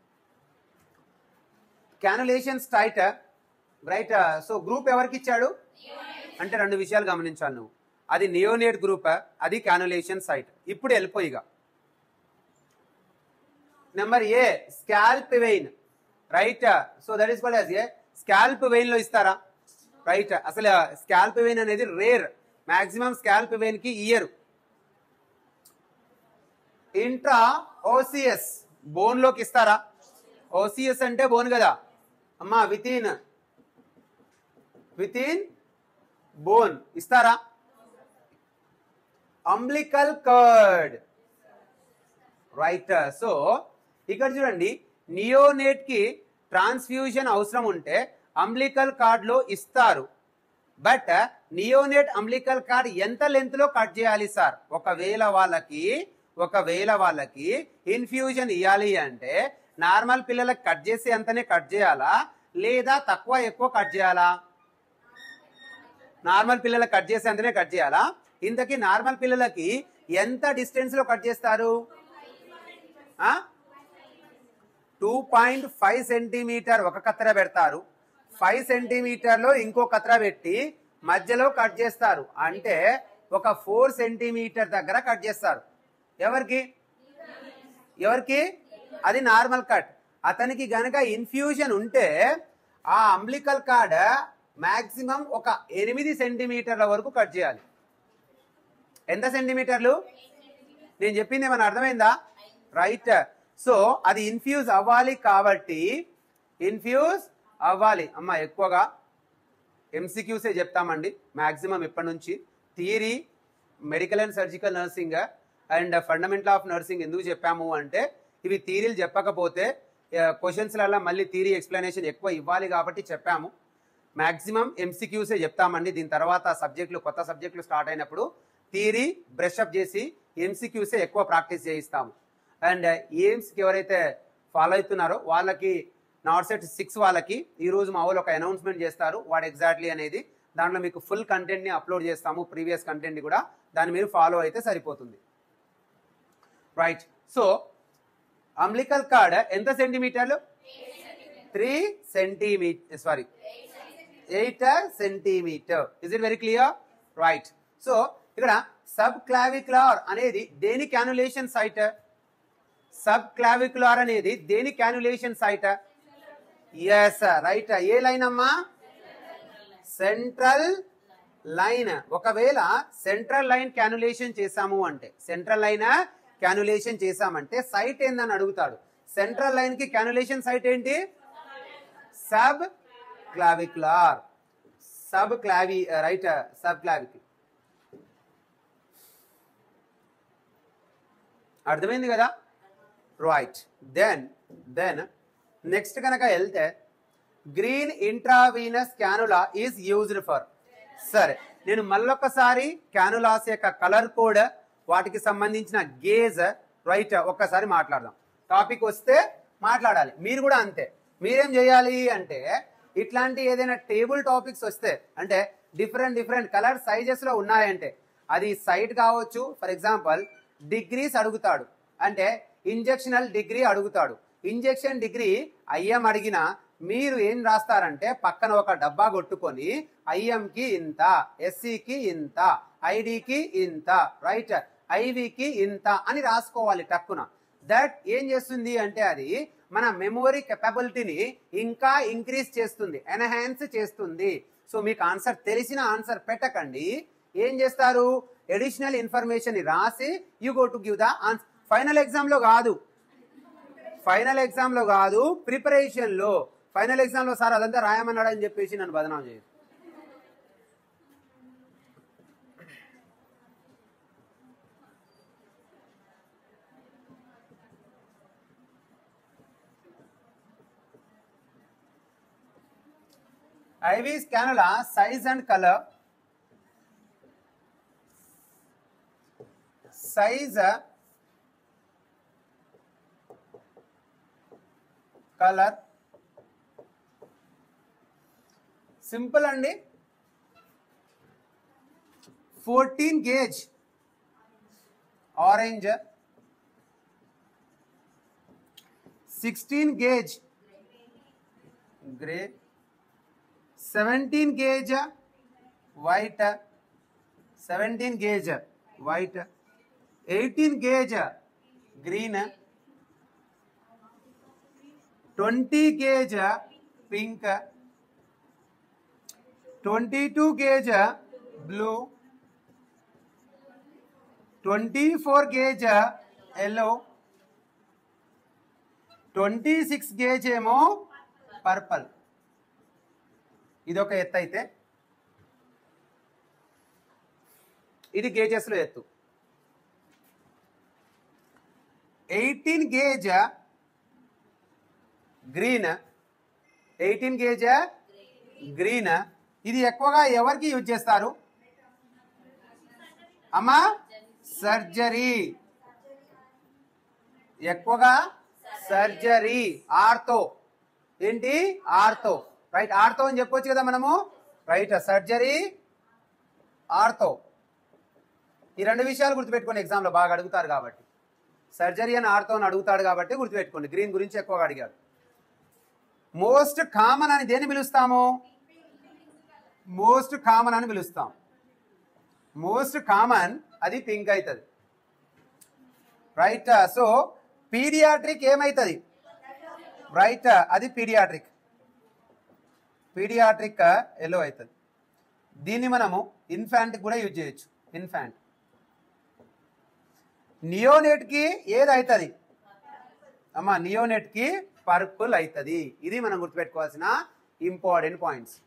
Cannulation site, right? So group ఎవరికి ఇచ్చాడు అంటే రెండు విషయాలు గమనించాలి నువ్వు. అది నియోనేట్ గ్రూప్, అది క్యానులేషన్ సైట్. ఇప్పుడు వెళ్ళిపోయిగా number a scalp vein, right? So that is called as a scalp vein లో ఇస్తారా, రైట్? అసలు స్కాల్ప్ వెయిన్ అనేది రేర్, మాక్సిమం స్కాల్ప్ వెయిన్ కి ఇయర్. ఇంట్రా ఓసియస్ బోన్ లోకి ఇస్తారా? ఓసియస్ అంటే బోన్ కదా అమ్మా, within within bone ఇస్తారా? Umbilical cord, right? సో ఇక్కడ చూడండి, నియోనేట్ కి ట్రాన్స్ఫ్యూజన్ అవసరం ఉంటే అంబ్లికల్ కార్డ్ లో ఇస్తారు. బట్ నియోనేట్ అంబ్లికల్ కార్డ్ ఎంత లెంత్ లో కట్ చేయాలి సార్? ఒకవేళ వాళ్ళకి ఒకవేళ వాళ్ళకి ఇన్ఫ్యూజన్ ఇవ్వాలి అంటే నార్మల్ పిల్లలకి కట్ చేసి అంతనే కట్ చేయాలా, లేదా తక్కువ ఎక్కువ కట్ చేయాలా? నార్మల్ పిల్లలకు కట్ చేసి అంతనే కట్ చేయాలా? ఇంతకీ నార్మల్ పిల్లలకి ఎంత డిస్టెన్స్ లో కట్ చేస్తారు? టూ పాయింట్ ఫైవ్ సెంటీమీటర్ ఒక కత్తెర పెడతారు, ఫైవ్ సెంటీమీటర్ లో ఇంకో కత్తెర పెట్టి మధ్యలో కట్ చేస్తారు. అంటే ఒక ఫోర్ సెంటీమీటర్ దగ్గర కట్ చేస్తారు. ఎవరికి ఎవరికి అది నార్మల్ కట్. అతనికి గనక ఇన్ఫ్యూజన్ ఉంటే ఆ అంబ్లికల్ కార్డ్ మాక్సిమం ఒక ఎనిమిది సెంటీమీటర్ల వరకు కట్ చేయాలి. ఎంత సెంటీమీటర్లు? నేను చెప్పింది ఏమైనా అర్థమైందా? రైట్? సో అది ఇన్ఫ్యూజ్ అవ్వాలి కాబట్టి ఇన్ఫ్యూజ్ అవ్వాలి. అమ్మ ఎక్కువగా ఎంసీక్యూసే చెప్తామండి మాక్సిమం ఇప్పటి నుంచి. Theory, medical and surgical nursing and fundamental of nursing ఎందుకు చెప్పాము అంటే ఇవి థియరీలు చెప్పకపోతే క్వశ్చన్స్లలో మళ్ళీ థియరీ ఎక్స్ప్లెనేషన్ ఎక్కువ ఇవ్వాలి కాబట్టి చెప్పాము. మాక్సిమం ఎంసీక్యూసే చెప్తామండి. దీని తర్వాత సబ్జెక్టులు కొత్త సబ్జెక్టులు స్టార్ట్ అయినప్పుడు థియరీ బ్రష్అప్ చేసి ఎంసీక్యూసే ఎక్కువ ప్రాక్టీస్ చేయిస్తాము. అండ్ ఎయిమ్స్కి ఎవరైతే ఫాలో అవుతున్నారో వాళ్ళకి నాట్ సెట్ సిక్స్ వాళ్ళకి ఈరోజు మా వాళ్ళు ఒక అనౌన్స్మెంట్ చేస్తారు, వాడు ఎగ్జాక్ట్లీ అనేది. దాంట్లో మీకు ఫుల్ కంటెంట్ని అప్లోడ్ చేస్తాము, ప్రీవియస్ కంటెంట్ని కూడా. దాన్ని మీరు ఫాలో అయితే సరిపోతుంది. రైట్? సో అంబ్లికల్ కార్డ్ ఎంత సెంటీమీటర్లు? Three centimetre sorry eight centimetre. Is it very clear? Right? So ఇక్కడ సబ్ క్లావిక్యులార్ అనేది దేని క్యానులేషన్ సైట్? సబ్ క్లావిక్యులార్ అనేది దేని cannulation site? Yes right. A line అమ్మా? సెంట్రల్ లైన్ ఒకవేళ సెంట్రల్ లైన్ క్యానులేషన్ చేసాము అంటే సెంట్రల్ లైన్ క్యానులేషన్ చేసామంటే సైట్ ఏందని అడుగుతాడు. సెంట్రల్ లైన్ కి క్యానులేషన్ సైట్ ఏంటి? Subclavicular. Sub clavi right subclavicular. అర్థమైంది కదా? రైట్. దెన్ దెన్ నెక్స్ట్ కనుక వెళ్తే green intravenous cannula is used for. సరే, నేను మళ్ళొకసారి క్యానులాస్ యొక్క కలర్ కోడ్, వాటికి సంబంధించిన గేజ్ రైట్ ఒక్కసారి మాట్లాడదాం. టాపిక్ వస్తే మాట్లాడాలి. మీరు కూడా అంతే. మీరేం చేయాలి అంటే ఇట్లాంటి ఏదైనా టేబుల్ టాపిక్స్ వస్తే అంటే డిఫరెంట్ డిఫరెంట్ కలర్ సైజెస్ లో ఉన్నాయంటే అది సైట్ కావచ్చు. ఫర్ ఎగ్జాంపుల్ డిగ్రీస్ అడుగుతాడు అంటే ఇంజెక్షనల్ డిగ్రీ అడుగుతాడు. ఇంజెక్షన్ డిగ్రీ ఐఎం అడిగినా మీరు ఏం రాస్తారంటే పక్కన ఒక డబ్బా కొట్టుకొని ఐఎంకి ఇంత, ఎస్సీకి ఇంత, ఐడికి ఇంత, రైట్ ఐవికి ఇంత అని రాసుకోవాలి టక్కున. దట్ ఏం చేస్తుంది అంటే అది మన మెమొరీ కెపబిలిటీని ఇంకా ఇంక్రీజ్ చేస్తుంది, ఎన్హాన్స్ చేస్తుంది. సో మీకు ఆన్సర్ తెలిసిన ఆన్సర్ పెట్టకండి. ఏం చేస్తారు? ఎడిషనల్ ఇన్ఫర్మేషన్ రాసి you go to give the answer. Final exam లో కాదు, ఫైనల్ ఎగ్జామ్ లో కాదు, ప్రిపరేషన్ లో. ఫైనల్ ఎగ్జామ్ లో సార్ అదంతా రాయమన్నాడు అని చెప్పేసి నన్ను బదనాం చేయదు. IVs cannula size and colour. Size colour simple అండి. Fourteen gauge orange, sixteen gauge grey, seventeen gauge white, seventeen gauge white, eighteen gauge green, twenty gauge pink, twenty two gauge blue, twenty four gauge yellow, twenty six gauge ఏమో purple. ఇదొక ఎత్తు అయితే ఇది gauges లో ఎత్తు. Eighteen gauge green, eighteen gauge green. ఇది ఎక్కువగా ఎవరికి యూజ్ చేస్తారు అమ్మా? సర్జరీ. ఎక్కువగా సర్జరీ. ఆర్తో ఏంటి? ఆర్తో. రైట్, ఆర్తో అని చెప్పొచ్చు కదా మనము. Right, surgery, ortho. ఈ రెండు విషయాలు గుర్తుపెట్టుకోండి, ఎగ్జామ్ లో బాగా అడుగుతారు కాబట్టి. సర్జరీ అని ఆర్తో అని అడుగుతాడు కాబట్టి గుర్తుపెట్టుకోండి. గ్రీన్ గురించి ఎక్కువగా అడిగాడు. మోస్ట్ కామన్ అని దేన్ని పిలుస్తాము? మోస్ట్ కామన్ అని పిలుస్తాం. మోస్ట్ కామన్ అది పింక్ అవుతుంది. రైట్. సో పీడియాట్రిక్ ఏమైతుంది? రైట్, అది పీడియాట్రిక్. పీడియాట్రిక్ ఎల్లో అవుతుంది. దీన్ని మనము ఇన్ఫాంట్ కూడా యూజ్ చేయొచ్చు. ఇన్ఫాంట్. నియోనేట్ కి ఏది అవుతుంది అమ్మా? నియోనేట్ కి పర్పుల్ అవుతుంది. ఇది మనం గుర్తుపెట్టుకోవాల్సిన ఇంపార్టెంట్ పాయింట్స్.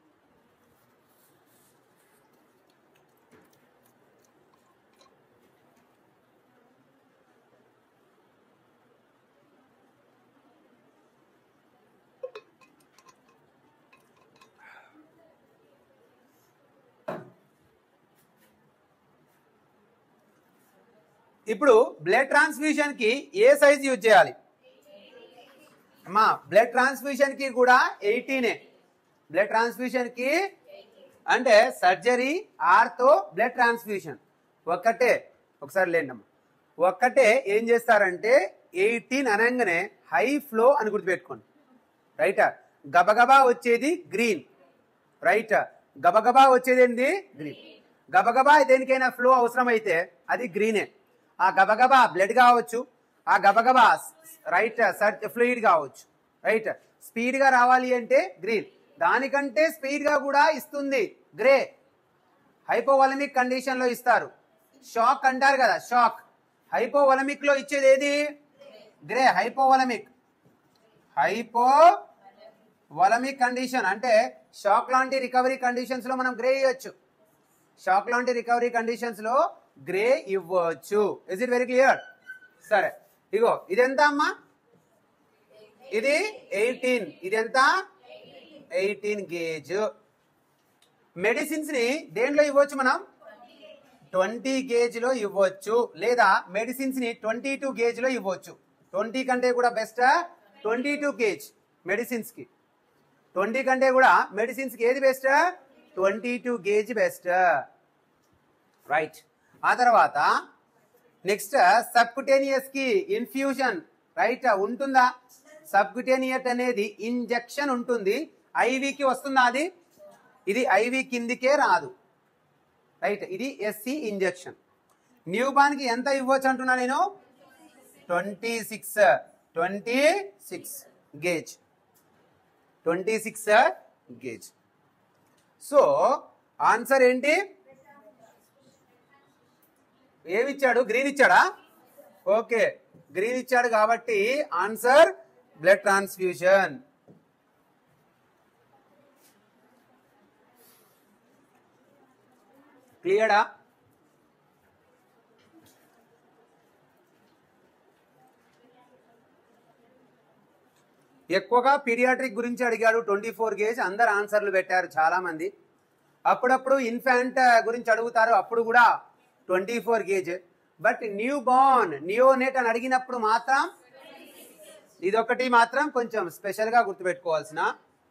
ఇప్పుడు బ్లడ్ ట్రాన్స్ఫ్యూషన్ కి ఏ సైజ్ యూజ్ చేయాలి అమ్మా? బ్లడ్ ట్రాన్స్ఫ్యూషన్ కి కూడా ఎయిటీనే. బ్లడ్ ట్రాన్స్ఫ్యూషన్ కి అంటే సర్జరీ, ఆర్తో, బ్లడ్ ట్రాన్స్ఫ్యూషన్ ఒక్కటే. ఒకసారి లేండమ్మా, ఒక్కటే. ఏం చేస్తారంటే ఎయిటీన్ అనగానే హై ఫ్లో అని గుర్తుపెట్టుకోండి. రైట్, గబగబా వచ్చేది గ్రీన్. రైట్, గబగబా వచ్చేది ఏంటి? గ్రీన్. గబగబా దేనికైనా ఫ్లో అవసరం అయితే అది గ్రీనే. ఆ గబగబా బ్లడ్ కావచ్చు, ఆ గబగబా రైట్ ఫ్లూయిడ్ కావచ్చు. రైట్, స్పీడ్ గా రావాలి అంటే గ్రీన్. దానికంటే స్పీడ్ గా కూడా ఇస్తుంది గ్రే. హైపోవాలమిక్ కండిషన్ లో ఇస్తారు. షాక్ అంటారు కదా, షాక్. హైపోవాలమిక్ లో ఇచ్చేది ఏది? గ్రే. హైపోవాలమిక్ హైపోవాలమిక్ కండిషన్ అంటే షాక్ లాంటి రికవరీ కండిషన్స్ లో మనం గ్రే ఇవ్వచ్చు. షాక్ లాంటి రికవరీ కండిషన్స్ లో గ్రే ఇవ్వచ్చు. Is it very clear? సరే, ఇగో ఇదెంత అమ్మా? ఇది ఎయిటీన్. ఇదెంత? Eighteen gauge. మెడిసిన్స్ ని దేంట్లో ఇవ్వచ్చు మనం? ట్వంటీ గేజ్ లో ఇవ్వచ్చు, లేదా మెడిసిన్స్ ని ట్వంటీ టూ గేజ్ లో ఇవ్వచ్చు. ట్వంటీ కంటే కూడా best twenty two gauge medicines కి. ట్వంటీ కంటే కూడా మెడిసిన్స్ కి ఏది best? Twenty two gauge best. Right. ఆ తర్వాత నెక్స్ట్ సబ్కుటేనియస్ కి ఇన్ఫ్యూజన్ రైట్ ఉంటుందా? సబ్కుటేనియట్ అనేది ఇంజెక్షన్ ఉంటుంది. ఐవికి వస్తుందా అది? ఇది ఐవి కిందికే రాదు. రైట్, ఇది ఎస్సి ఇంజెక్షన్. న్యూబార్న్ కి ఎంత ఇవ్వచ్చు అంటున్నా నేను? Twenty six twenty six gauge twenty six gauge. So answer ఏంటి? ఏమిచ్చాడు? గ్రీన్ ఇచ్చాడా? ఓకే, గ్రీన్ ఇచ్చాడు కాబట్టి ఆన్సర్ బ్లడ్ ట్రాన్స్ఫ్యూషన్. క్లియరా? ఎక్కువగా పీడియాట్రిక్ గురించి అడిగాడు. ట్వంటీ ఫోర్ గేజ్ అందరు ఆన్సర్లు పెట్టారు చాలా మంది. అప్పుడప్పుడు ఇన్ఫాంట్ గురించి అడుగుతారు, అప్పుడు కూడా twenty four gauge. But newborn neonate అని అడిగినప్పుడు మాత్రం ఇదొకటి మాత్రం కొంచెం స్పెషల్ గా గుర్తుపెట్టుకోవాల్సిన.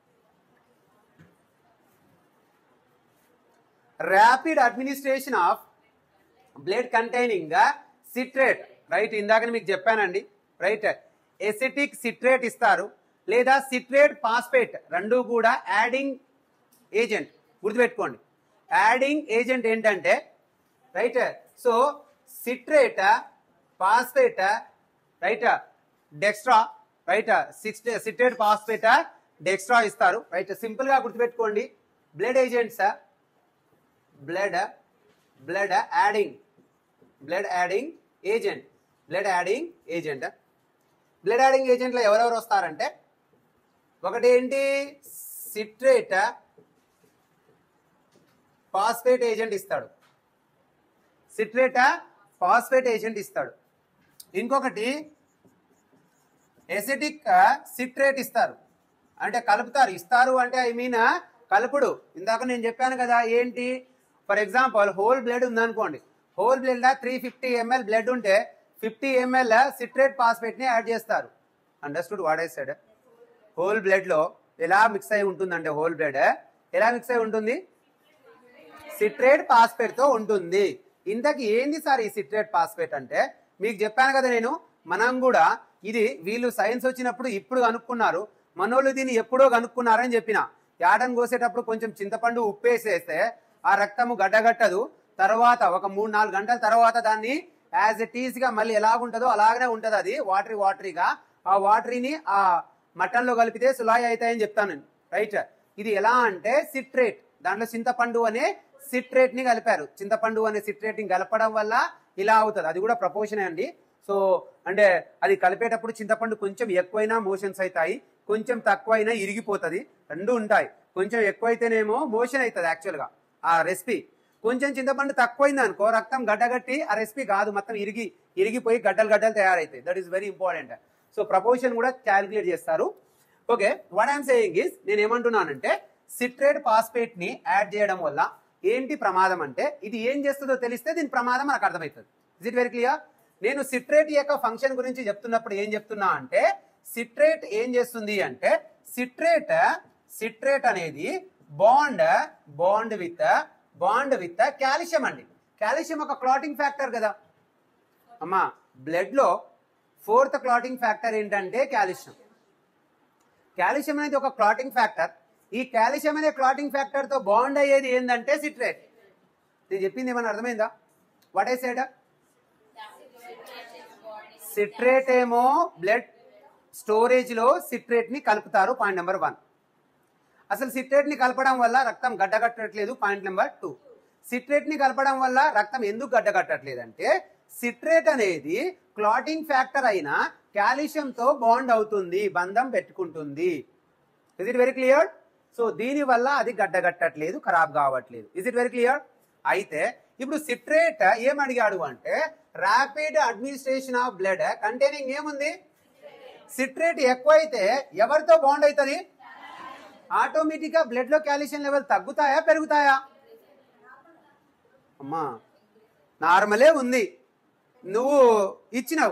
Rapid administration of blood containing citrate. Right, ఇందాక మీకు చెప్పానండి. రైట్, ఎసిటిక్ సిట్రేట్ ఇస్తారు, లేదా సిట్రేట్ ఫాస్ఫేట్, రెండు కూడా యాడింగ్ ఏజెంట్. గుర్తుపెట్టుకోండి, యాడింగ్ ఏజెంట్ ఏంటంటే right. So citrate, phosphate, right, dextrose, right, citrate phosphate, dextrose ఇస్తారు. రైట్, సింపుల్ గా గుర్తుపెట్టుకోండి. Blood agents, blood blood adding blood adding agent blood adding agent blood adding agent లో ఎవరెవరు వస్తారంటే, ఒకటి ఏంటి? సిట్రేట్ ఫాస్ఫేట్ ఏజెంట్ ఇస్తాడు. సిట్రేట్ ఫాస్ఫేట్ ఏజెంట్ ఇస్తాడు. ఇంకొకటి ఎసిటిక్ సిట్రేట్ ఇస్తారు, అంటే కలుపుతారు. ఇస్తారు అంటే ఐ మీన్ కలుపుడు. ఇందాక నేను చెప్పాను కదా ఏంటి? ఫర్ ఎగ్జాంపుల్ హోల్ బ్లడ్ ఉందనుకోండి. హోల్ బ్లడ్ లో త్రీ ఫిఫ్టీ ఎంఎల్ బ్లడ్ ఉంటే ఫిఫ్టీ ఎంఎల్ సిట్రేట్ ఫాస్ఫేట్ ని యాడ్ చేస్తారు. Understood what I said? Whole blood లో ఎలా మిక్స్ అయి ఉంటుందంటే, హోల్ బ్లడ్ ఎలా మిక్స్ అయి ఉంటుంది? సిట్రేట్ ఫాస్ఫేట్ తో ఉంటుంది. ఇంతకి ఏంది సార్ ఈ సిట్రేట్ ఫాస్ఫేట్ అంటే? మీకు చెప్పాను కదా నేను, మనం కూడా ఇది వీళ్ళు సైన్స్ వచ్చినప్పుడు ఇప్పుడు కనుక్కున్నారు, మనోళ్ళు దీన్ని ఎప్పుడో కనుక్కున్నారని చెప్పిన. యాటను కోసేటప్పుడు కొంచెం చింతపండు ఉప్పేసేస్తే ఆ రక్తము గడ్డగట్టదు. తర్వాత ఒక మూడు నాలుగు గంటల తర్వాత దాన్ని యాజ్ ఎ టీజ్ గా మళ్ళీ ఎలాగుంటుందో అలాగనే ఉంటది. అది వాటరీ వాటరీగా. ఆ వాటరీని ఆ మటన్ లో కలిపితే సులాయి అవుతాయని చెప్తాను. రైట్, ఇది ఎలా అంటే సిట్రేట్, దాంట్లో చింతపండు అనే సిట్రేట్ ని కలిపారు. చింతపండు అనే సిట్రేట్ ని కలపడం వల్ల ఇలా అవుతుంది. అది కూడా ప్రపోర్షన్ అండి. సో అంటే అది కలిపేటప్పుడు చింతపండు కొంచెం ఎక్కువైనా మోషన్స్ అవుతాయి, కొంచెం తక్కువైనా ఇరిగిపోతుంది, రెండు ఉంటాయి. కొంచెం ఎక్కువైతేనేమో మోషన్ అవుతుంది యాక్చువల్ గా ఆ రెసిపీ. కొంచెం చింతపండు తక్కువైంది అనుకో రక్తం గడ్డగట్టి ఆ రెసిపీ కాదు, మొత్తం ఇరిగి ఇరిగిపోయి గడ్డలు గడ్డలు తయారైతాయి. That is very important. So proportion కూడా క్యాలిక్యులేట్ చేస్తారు. Okay, what I'm saying is, నేను ఏమంటున్నానంటే సిట్రేట్ ఫాస్ఫేట్ ని యాడ్ చేయడం వల్ల ఏంటి ప్రమాదం అంటే, ఇది ఏం చేస్తుందో తెలిస్తే దీని ప్రమాదం మనకు అర్థమవుతుంది. Is it very clear? నేను సిట్రేట్ యొక్క ఫంక్షన్ గురించి చెప్తున్నప్పుడు ఏం చెప్తున్నా అంటే, సిట్రేట్ ఏం చేస్తుంది అంటే, సిట్రేట్ సిట్రేట్ అనేది bond bond with bond with calcium అండి. కాల్షియం ఒక క్లాటింగ్ ఫ్యాక్టర్ కదా అమ్మా. బ్లడ్ లో ఫోర్త్ క్లాటింగ్ ఫ్యాక్టర్ ఏంటంటే కాల్షియం. కాల్షియం అనేది ఒక క్లాటింగ్ ఫ్యాక్టర్. ఈ కాల్షియం అనే క్లాటింగ్ ఫ్యాక్టర్ తో బాండ్ అయ్యేది ఏంటంటే సిట్రేట్. నేను చెప్పింది ఏమన్నా అర్థమైందా? What I said? సిట్రేట్ ఏమో బ్లడ్ స్టోరేజ్ లో సిట్రేట్ ని కలుపుతారు. Point number one. అసలు సిట్రేట్ ని కలపడం వల్ల రక్తం గడ్డగట్టట్లేదు. Point number two. సిట్రేట్ ని కలపడం వల్ల రక్తం ఎందుకు గడ్డగట్టట్లేదంటే సిట్రేట్ అనేది క్లాటింగ్ ఫ్యాక్టర్ అయిన కాల్షియంతో బాండ్ అవుతుంది, బంధం పెట్టుకుంటుంది. Is it very clear? So దీని వల్ల అది గడ్డగట్టట్లేదు, ఖరాబ్ కావట్లేదు. Is it very clear? అయితే ఇప్పుడు సిట్రేట్ ఏమడిగాడు అంటే rapid administration of blood containing ఏముంది? సిట్రేట్ ఎక్కువైతే ఎవరితో బాండ్ అవుతుంది? ఆటోమేటిక్ గా బ్లడ్ లో కాల్షియం లెవెల్ తగ్గుతాయా పెరుగుతాయా? అమ్మా నార్మలే ఉంది, నువ్వు ఇచ్చినావు,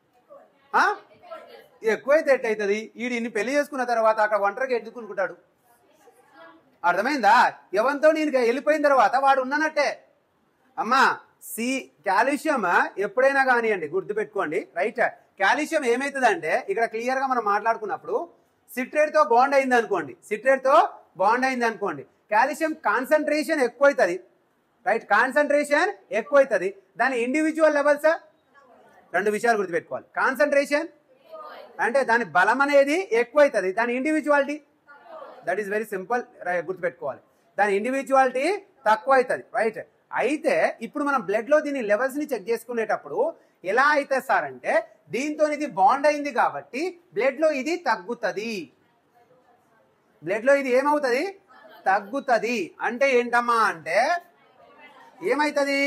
ఎక్కువైతే ఎట్టయితుంది? వీడు ఇన్ని పెళ్లి చేసుకున్న తర్వాత అక్కడ ఒంటరిగా ఎత్తుకుంటాడు. అర్థమైందా? ఎవరితో నేను వెళ్ళిపోయిన తర్వాత వాడు ఉన్ననట్టే. అమ్మా సి కాల్షియం ఎప్పుడైనా కానివ్వండి గుర్తుపెట్టుకోండి, రైట్? కాల్షియం ఏమైతుంది అంటే ఇక్కడ క్లియర్ గా మనం మాట్లాడుకున్నప్పుడు సిట్రేట్ తో బాండ్ అయింది అనుకోండి, సిట్రేట్ తో బాండ్ అయింది అనుకోండి, కాల్షియం కాన్సన్ట్రేషన్ ఎక్కువైతుంది, రైట్? కాన్సన్ట్రేషన్ ఎక్కువైతుంది. దాని ఇండివిజువల్ లెవెల్స్ రెండు విషయాలు గుర్తుపెట్టుకోవాలి. కాన్సన్ట్రేషన్ అంటే దాని బలం అనేది ఎక్కువైతుంది, దాని individuality that is very simple గుర్తుపెట్టుకోవాలి, దాని ఇండివిజువాలిటీ తక్కువ అవుతుంది, రైట్? అయితే ఇప్పుడు మనం బ్లడ్ లో దీని లెవెల్స్ ని చెక్ చేసుకునేటప్పుడు ఎలా అయితే సార్ అంటే దీంతో ఇది బాండ్ అయింది కాబట్టి బ్లడ్ లో ఇది తగ్గుతుంది, బ్లడ్ లో ఇది ఏమవుతుంది? తగ్గుతుంది. అంటే ఏంటమ్మా అంటే ఏమైతుంది?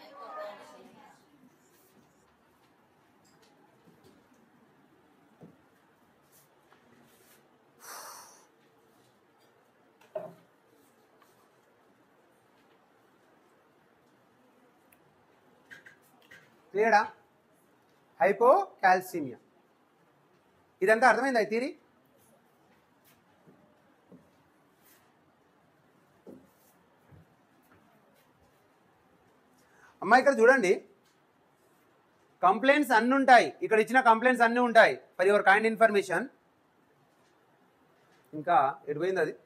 క్లియరా? హైపోకాల్సిమియా. ఇదంతా అర్థమైందా ఈ థియరీ? అమ్మా ఇక్కడ చూడండి, కంప్లైంట్స్ అన్ని ఉంటాయి, ఇక్కడ ఇచ్చిన కంప్లైంట్స్ అన్ని ఉంటాయి ఫర్ యువర్ కైండ్ ఇన్ఫర్మేషన్. ఇంకా ఎటుపోయింది అది?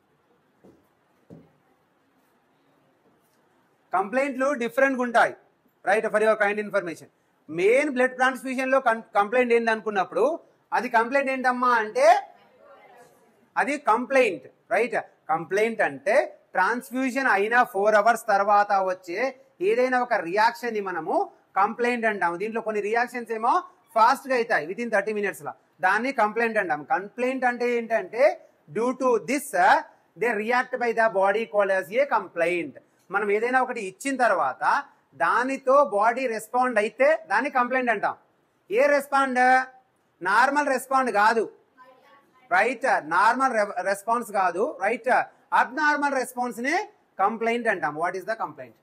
కంప్లైంట్లు డిఫరెంట్గా ఉంటాయి, right? For your kind information. Main blood transfusion లో కంప్లైంట్ ఏంటి అనుకున్నప్పుడు అది కంప్లైంట్ ఏంటమ్మా అంటే అది కంప్లైంట్, రైట్? కంప్లైంట్ అంటే ట్రాన్స్ఫ్యూజన్ అయిన ఫోర్ అవర్స్ తర్వాత వచ్చే ఏదైనా ఒక రియాక్షన్ ని మనము కంప్లైంట్ అంటాము. దీంట్లో కొన్ని రియాక్షన్స్ ఏమో ఫాస్ట్ గా అవుతాయి విత్ ఇన్ థర్టీ మినిట్స్ లా, దాన్ని కంప్లైంట్ అంటాం. కంప్లైంట్ అంటే ఏంటంటే due to this they react by the body called as a complaint. మనం ఏదైనా ఒకటి ఇచ్చిన తర్వాత దానితో బాడీ రెస్పాండ్ అయితే దాన్ని కంప్లైంట్ అంటాం. ఏ రెస్పాండ్? నార్మల్ రెస్పాండ్ కాదు, రైట్? నార్మల్ రెస్పాన్స్ కాదు, రైట్? అబ్నార్మల్ రెస్పాన్స్ ని కంప్లైంట్ అంటాం. What is the complaint?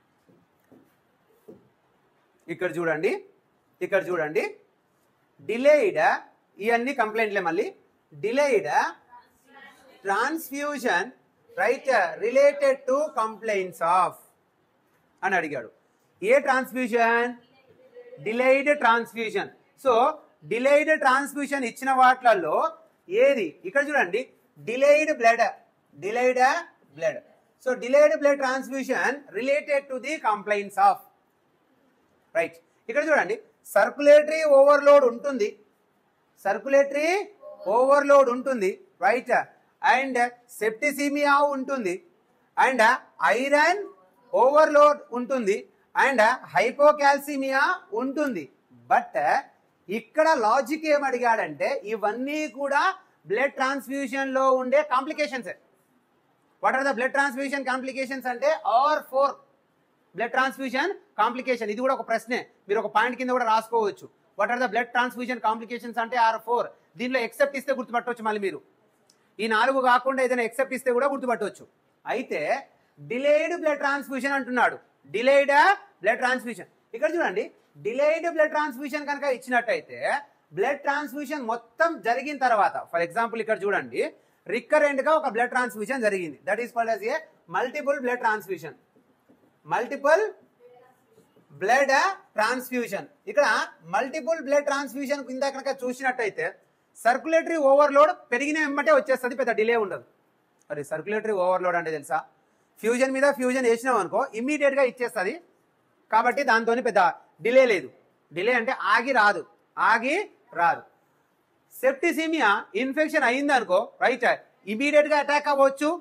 ఇక్కడ చూడండి, ఇక్కడ చూడండి, డిలేయిడ్, ఇవన్నీ కంప్లైంట్లే. మళ్ళీ delayed transfusion, right, related to complaints of అని అడిగాడు. ఏ transfusion? Delayed transfusion. So delayed transfusion ఇచ్చిన వాటిలలో ఏది? ఇక్కడ చూడండి, delayed blood, delayed blood. So delayed blood transfusion related to the complaints of, right? ఇక్కడ చూడండి, సర్కులేటరీ ఓవర్లోడ్ ఉంటుంది, సర్కులేటరీ ఓవర్లోడ్ ఉంటుంది, రైట్? అండ్ సెప్టిసిమియా ఉంటుంది, అండ్ ఐరన్ ఓవర్లోడ్ ఉంటుంది, అండ్ హైపోకాల్సిమియా ఉంటుంది. బట్ ఇక్కడ లాజిక్ ఏమడిగాడంటే ఇవన్నీ కూడా బ్లడ్ ట్రాన్స్ఫ్యూజన్ లో ఉండే complications. What are the blood transfusion complications అంటే are four blood transfusion complication. ఇది కూడా ఒక ప్రశ్నే, మీరు ఒక పాయింట్ కింద కూడా రాసుకోవచ్చు. What are the blood transfusion complications అంటే ఆర్ ఫోర్. దీనిలో ఎక్సెప్ట్ ఇస్తే గుర్తుపట్టవచ్చు. మళ్ళీ మీరు ఈ నాలుగు కాకుండా ఏదైనా ఎక్సెప్ట్ ఇస్తే కూడా గుర్తుపట్టవచ్చు. అయితే డిలేయిడ్ బ్లడ్ ట్రాన్స్ఫ్యూజన్ అంటున్నాడు, డిలేయిడ్ బ్లడ్ ట్రాన్స్ఫ్యూజన్. ఇక్కడ చూడండి, డిలేయిడ్ బ్లడ్ ట్రాన్స్ఫ్యూజన్ కనుక ఇచ్చినట్టయితే బ్లడ్ ట్రాన్స్ఫ్యూజన్ మొత్తం జరిగిన తర్వాత, ఫర్ ఎగ్జాంపుల్ ఇక్కడ చూడండి, రికరెంట్ గా ఒక బ్లడ్ ట్రాన్స్ఫ్యూజన్ జరిగింది, that is called as a multiple blood transfusion. Multiple blood transfusion. ఇక్కడ మల్టిపుల్ బ్లడ్ ట్రాన్స్ఫ్యూజన్ కింద కనుక చూసినట్టయితే సర్క్యులేటరీ ఓవర్లోడ్ పెరిగిన వెంబటే వచ్చేస్తుంది, పెద్ద డిలే ఉండదు. మరి సర్క్యులేటరీ ఓవర్లోడ్ అంటే తెలుసా? ఫ్యూజన్ మీద ఫ్యూజన్ వేసినాం అనుకో ఇమ్మీడియట్ గా ఇచ్చేస్తుంది, కాబట్టి దాంతో పెద్ద డిలే లేదు. డిలే అంటే ఆగి రాదు, ఆగి రాదు. సెప్టిసిమియా ఇన్ఫెక్షన్ అయింది అనుకో, రైట్, ఇమీడియట్ గా అటాక్ అవ్వచ్చు,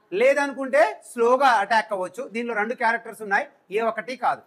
లేదనుకుంటే స్లోగా అటాక్ అవ్వచ్చు. దీనిలో రెండు క్యారెక్టర్స్ ఉన్నాయి, ఏ ఒక్కటి కాదు.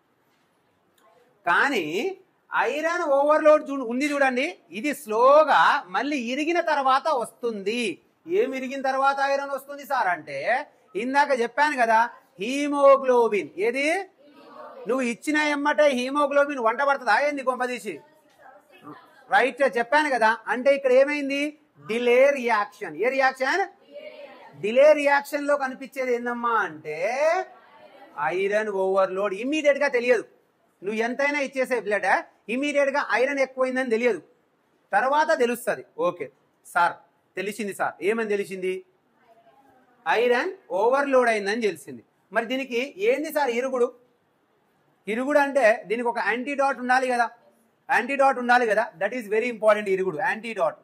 కానీ ఐరన్ ఓవర్లోడ్ చూ ఉంది చూడండి, ఇది స్లోగా మళ్ళీ ఇరిగిన తర్వాత వస్తుంది. ఏమి ఇరిగిన తర్వాత ఐరన్ వస్తుంది సార్ అంటే, ఇందాక చెప్పాను కదా హీమోగ్లోబిన్. ఏది నువ్వు ఇచ్చిన ఎమ్మటే హీమోగ్లోబిన్ వంట పడుతుందా ఏంది కొంపదీసి? రైట్, చెప్పాను కదా. అంటే ఇక్కడ ఏమైంది? Delay reaction. ఏ రియాక్షన్? డిలే రియాక్షన్ లో కనిపించేది ఏందమ్మా అంటే ఐరన్ ఓవర్లోడ్. ఇమ్మీడియట్ గా తెలియదు, నువ్వు ఎంతైనా ఇచ్చేసే బ్లడ్ ఇమీడియట్ గా ఐరన్ ఎక్కువైందని తెలియదు, తర్వాత తెలుస్తుంది. ఓకే సార్ తెలిసింది సార్. ఏమని తెలిసింది? ఐరన్ ఓవర్లోడ్ అయిందని తెలిసింది. మరి దీనికి ఏంది సార్ ఇరుగుడు? ఇరుగుడు అంటే దీనికి ఒక యాంటీడాట్ ఉండాలి కదా, యాంటీడాట్ ఉండాలి కదా. That is very important. ఇరుగుడు antidote,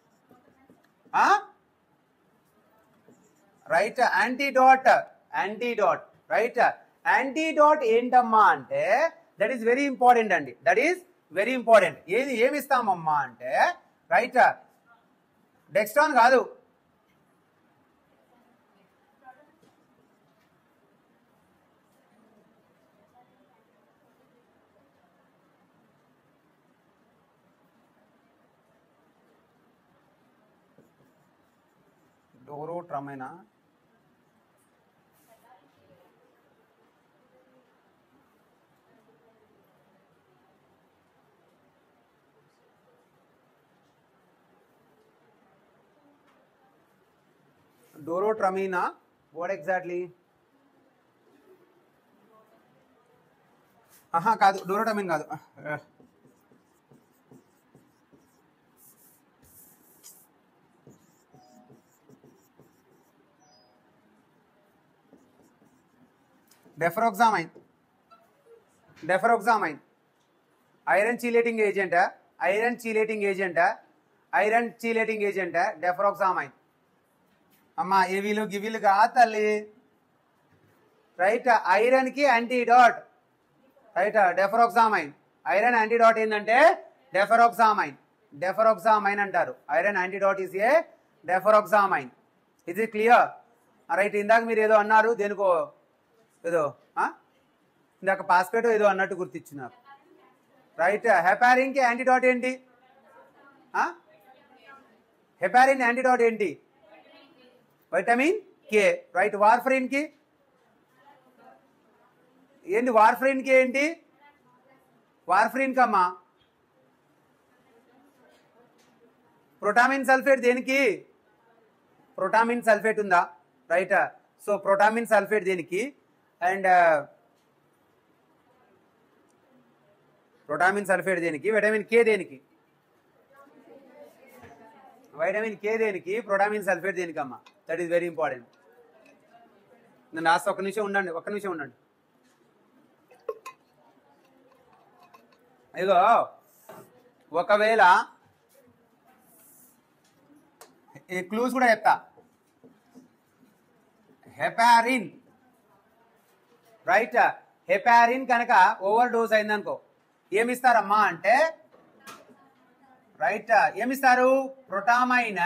right. Antidote, antidote, right. Antidote ఏంటమ్మా అంటే దట్ ఈస్ వెరీ ఇంపార్టెంట్ అండి, దట్ ఈస్ వెరీ ఇంపార్టెంట్. ఏది ఏమి ఇస్తామమ్మా అంటే రైట్ డెక్స్ట్రాన్ కాదు, డోరోట్రమైనా డోరోట్రమైనా వాట్ ఎగ్జాక్ట్లీ? ఆహా కాదు, డోరోటమిన్ కాదు. Deferoxamine, deferoxamine iron chelating agent, iron chelating agent, iron chelating agent deferoxamine. అమ్మా ఏవీలు గివీలు కాదు తల్లి, రైట్. ఐరన్ కి antidote, right deferoxamine. Iron antidote ఏంటంటే డెఫ్రాక్సామైన్, డెఫ్రాక్సామైన్ అంటారు. Iron antidote is a deferoxamine. Is it clear? Right. ఇందాక మీరు ఏదో అన్నారు, దేనికో ఏదో ఇందాక పాస్పేటో ఏదో అన్నట్టు గుర్తిచ్చినారు, రైట్. హెపారిన్ కి యాంటీడాట్ ఏంటి? హెపారిన్ యాంటీడాట్ ఏంటి? Vitamin K, right. వార్ఫరిన్ కి ఏంటి? వార్ఫరిన్ కి ఏంటి? వార్ఫరిన్ కమ్మా ప్రోటామిన్ సల్ఫేట్. దేనికి? ప్రోటామిన్ సల్ఫేట్ ఉందా? రైట్. సో ప్రోటామిన్ సల్ఫేట్ దేనికి? అండ్ ప్రోటామిన్ సల్ఫేట్ దేనికి? విటమిన్ కే దేనికి? వైటమిన్ కే దేనికి? ప్రోటామిన్ సల్ఫేట్ దేనికి అమ్మా? That is very important. నేను రాస్తా, ఒక్క నిమిషం ఉండండి, ఒక్క నిమిషం ఉండండి. ఇదిగో ఒకవేళ ఈ క్లూస్ కూడా చెప్తా. Heparin, right. హెపారిన్ కనుక ఓవర్ డోస్ అయిందనుకో ఏమిస్తారమ్మా అంటే రైట్ ఏమిస్తారు? ప్రోటామైన్